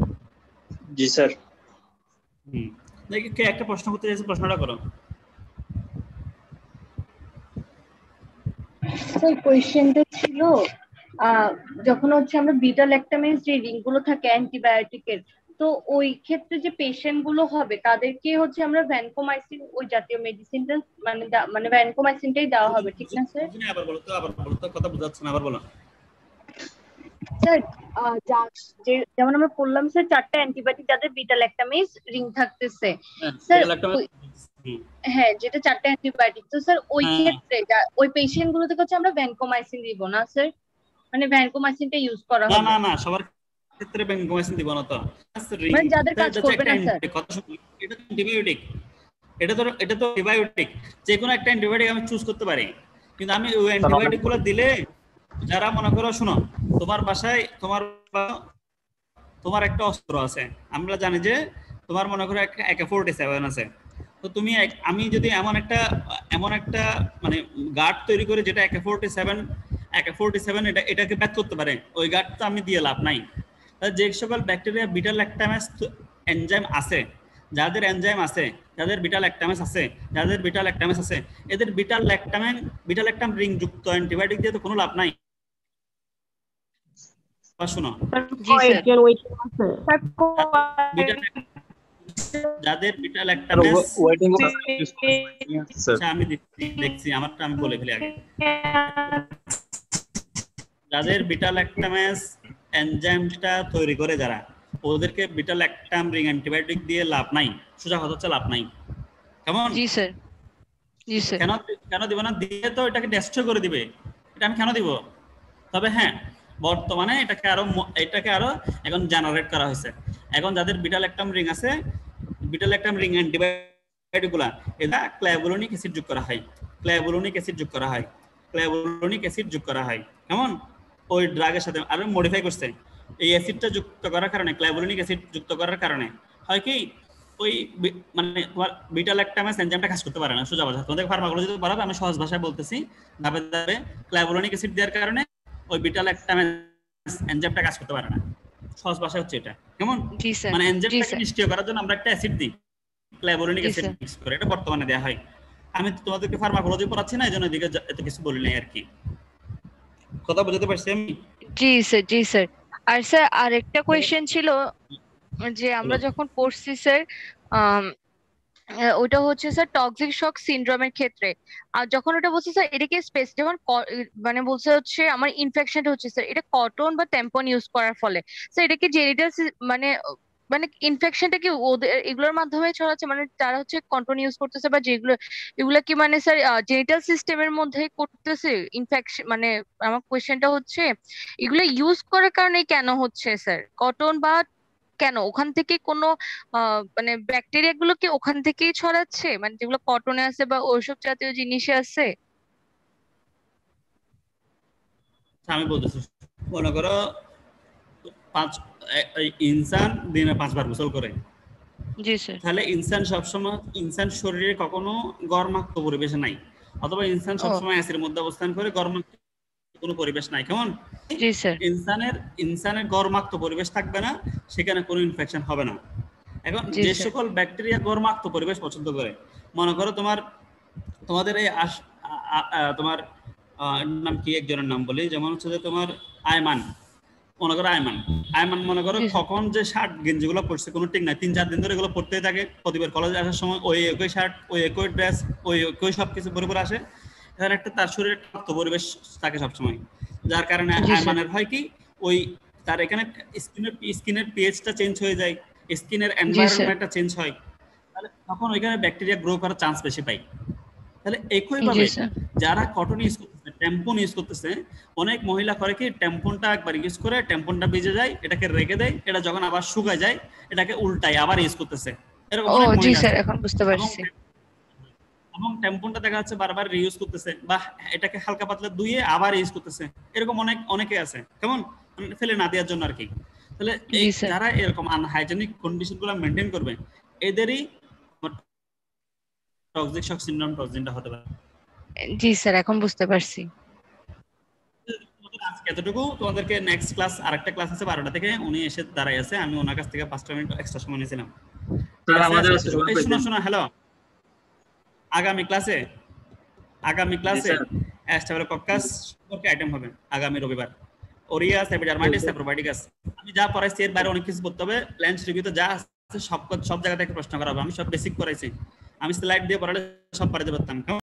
জি স্যার। দেখি কে একটা প্রশ্ন করতে চাইছে, প্রশ্নটা করো। স্যার কোয়েশ্চেনটা ছিল যখন হচ্ছে আমরা বিটা ল্যাকটামেজ যে রিংগুলো থাকে অ্যান্টিবায়োটিকের, তো ওই ক্ষেত্রে যে পেশেন্ট গুলো হবে তাদেরকে হচ্ছে আমরা ভ্যানকোমাইসিন ওই জাতীয় মেডিসিনটা মানে ভ্যানকোমাইসিনটাই দেওয়া হবে, ঠিক না স্যার? আবার বলো তো, কথা বুঝাচ্ছ না, আবার বলো। স্যার যেমন আমরা বললাম স্যার 4টা অ্যান্টিবায়োটিক যাদের বিটা ল্যাকটামেজ রিং থাকতেছে স্যার, হ্যাঁ যেটা 4টা অ্যান্টিবায়োটিক, তো স্যার ওই ক্ষেত্রে ওই পেশেন্ট গুলোতে হচ্ছে আমরা ভ্যানকোমাইসিন দিব না স্যার, মানে ভ্যানকোমাইসিনটা ইউজ করা হবে না না সবার ক্ষেত্রে ভ্যানকোমাইসিন দিব না তো, মানে যাদের কাজ করবে না স্যার। এটা তো অ্যান্টিবায়োটিক, এটা তো অ্যান্টিবায়োটিক, যে কোনো একটা অ্যান্টিবায়োটিক আমি চুজ করতে পারি, কিন্তু আমি ওই অ্যান্টিবায়োটিক গুলো দিলে যারা মনে করো, শোনো, তোমার বাসায় তোমার একটা অস্ত্র আছে, আমরা জানি যে তোমার মনে করো একটা AK-47 আছে, তো তুমি আমি যদি এমন একটা মানে গার্ড তৈরি করে যেটা AK-47 এটাকে ব্যাক করতে পারে, ওই গার্ডটা আমি দিয়ে লাভ নাই। যে সকল ব্যাকটেরিয়া বিটা ল্যাকটামেজ এনজাইম আছে, যাদের এনজাইম আছে, যাদের বিটা ল্যাকটামেজ আছে, এদের বিটা ল্যাকটাম রিং যুক্ত অ্যান্টিবায়োটিক দিয়ে তো কোনো লাভ নাই। শোনো, যাদের বিটা ল্যাকটামেজ আমি দেখছি, আমারটা আমি বলে ফেলি আগে। যাদের বিটা ল্যাকটামেজ এনজাইমটা তৈরি করে যারা, ওদেরকে বিটা ল্যাকটাম রিং অ্যান্টিবায়োটিক দিয়ে লাভ নাই। সোজা কথা হচ্ছে লাভ নাই। কেমন? জি স্যার। কেন দিব না? দিয়ে তো এটাকে ডেস্ট্রয় করে দিবে, এটা আমি কেন দিব? তবে হ্যাঁ, বর্তমানে এটাকে আরো এখন জেনারেট করা হয়েছে। এখন যাদের বিটা ল্যাকটাম রিং আছে, বিটা ল্যাকটাম রিং অ্যান্টিবায়োটিক গুলা এটা ক্লাইভুলোনিক অ্যাসিড যোগ করা হয়, ক্লাইভুলোনিক অ্যাসিড যোগ করা হয়, ক্লাইভুলোনিক অ্যাসিড যোগ করা হয়। কেমন ওই ড্রাগের সাথে আরো মডিফাই করছে। এই অ্যাসিডটা যুক্ত করার কারণে, ক্লাইভুলোনিক অ্যাসিড যুক্ত করার কারণে হয় কি ওই মানে তোমার বিটা ল্যাকটামেস এনজাইমটা কাজ করতে পারে না। সোজা ভাষা তোমাদের ফার্মাকোলজিতে পড়াবে, আমি সহজ ভাষায় বলতেছি। ধাপে ধাপে ক্লাইভুলোনিক অ্যাসিড দেওয়ার কারণে ওই বিটা ল্যাকটামেস এনজাইমটা কাজ করতে পারে না। সহজ ভাষা হচ্ছে এটা। কেমন মানে এনজাইমটাকে নিষ্ক্রিয় করার জন্য আমরা একটা অ্যাসিড দিই, ক্লাইভুলোনিক অ্যাসিড মিক্স করে, এটা বর্তমানে দেয়া হয়। আমি তোমাদেরকে ফার্মাকোলজি পড়াচ্ছি না, এজন্য এদিকে এত কিছু বলি নাই আর কি। কথা বুঝতে পারছি আমি? জি স্যার, জি স্যার। আর স্যার আরেকটা কোয়েশ্চেন ছিল যে আমরা যখন পড়ছি স্যার, ওটা হচ্ছে স্যার টক্সিক শক সিনড্রোমের ক্ষেত্রে, আর যখন ওটা বলছে স্যার এটাকে স্পেস যেমন মানে বলছে হচ্ছে আমার ইনফেকশনটা হচ্ছে স্যার এটা কটন বা ট্যাম্পন ইউজ করার ফলে, স্যার এটা কি জেনিটাল মানে মানে ইনফেকশনটা কি ওদের এগুলোর মাধ্যমে ছড়াচ্ছে, মানে যারা হচ্ছে কটন ইউজ করতেছে বা যেগুলো এগুলো কি মানে স্যার জেনিটাল সিস্টেমের মধ্যে করতেছে ইনফেকশন? মানে আমার কোয়েশ্চেনটা হচ্ছে এগুলো ইউজ করার কারণে কেন হচ্ছে স্যার কটন, বা কেন ওখান থেকে কোনো মানে ব্যাকটেরিয়া গুলো কি ওখান থেকেই ছড়াচ্ছে, মানে যেগুলো কটনে আছে বা ওইসব জাতীয় জিনিসে আছে? আমি বলতেছি, মনে করো ইনসান দিনে 5 বার গোসল করে। জি স্যার। তাহলে ইনসান সবসময়, ইনসান শরীরে কখনো গরমাক্ত পরিবেশে নাই, অথবা ইনসান সবসময় অ্যাসিডের মধ্যে অবস্থান করে, গরমাক্ত কোনো পরিবেশ নাই। কেমন জি স্যার। ইনসানের গরমাক্ত পরিবেশ থাকবে না, সেখানে কোনো ইনফেকশন হবে না। এখন যে সকল ব্যাকটেরিয়া গরমাক্ত পরিবেশ পছন্দ করে, মনে করো তোমাদের এই তোমার নাম কি, একজনের নাম বলি, যেমন হচ্ছে যে তোমার আয়মান, মনে করো আয়মান মনে করো কখন যে শার্ট গেঞ্জি গুলো পড়ছে কোনো ঠিক নাই, 3-4 দিন ধরে এগুলো পড়তেই থাকে। প্রতিবার কলেজে আসার সময় ওই একই শার্ট, ওই একই ড্রেস, ওই একই সবকিছু পরে পরে আসে। এখানে একটা তার শরীরে রক্ত পরিবেশ থাকে সবসময়, যার কারণে আয়মানের হয় কি ওই তার এখানে স্কিনের পিএইচটা চেঞ্জ হয়ে যায়, স্কিনের এনভায়রনমেন্টটা চেঞ্জ হয়, তাহলে তখন ওইখানে ব্যাকটেরিয়া গ্রো করার চান্স বেশি পায়। তাহলে একইভাবে যারা কটন ইউজ করতেছে, ট্যাম্পন ইউজ করতেছে, অনেক মহিলা করে কি ট্যাম্পনটা একবার ইউজ করে ট্যাম্পনটা ভিজে যায়, এটাকে রেখে দেয়, এটা যখন আবার শুকায় যায় এটাকে উল্টায় আবার ইউজ করতেছে। এরকম অনেক মহিলা। জি স্যার, এখন বুঝতে পারছি। এবং ট্যাম্পনটা দেখা যাচ্ছে বারবার রিইউজ করতেছে, বা এটাকে হালকা পাতলা ধুয়ে আবার ইউজ করতেছে, এরকম অনেকে আছে। কেমন ফেলে না দেওয়ার জন্য আর কি। তাহলে যারা এরকম আনহাইজেনিক কন্ডিশনগুলো মেইনটেইন করবে, এদেরই টক্সিক শক সিনড্রোম টক্সিনটা হতে পারে। জি স্যার, এখন বুঝতে পারছি। আজকে এতটুকু। তোমাদেরকে নেক্সট ক্লাস, আরেকটা ক্লাস আছে 12টা থেকে, উনি এসে দাঁড়াই আছে, আমি ওনার কাছ থেকে 5টা মিনিট এক্সট্রা সময় নিয়েছিলাম। স্যার আমাদের শোনো হ্যালো, আগামী ক্লাসে স্টেফিলোকক্কাস সম্পর্কে আইটেম হবে আগামী রবিবার। ওরিয়াস, এপিডার্মাইটিস, সেপ্রোফাইটিকাস, আমি যা পড়াইছি এর বাইরে অনেক কিছু পড়তে হবে। ল্যান্স রিভিউতে যা আছে সব জায়গা থেকে প্রশ্ন করা হবে। আমি সব বেসিক করাইছি, আমি স্লাইড দিয়ে পড়ালে সব পারতে পারতাম।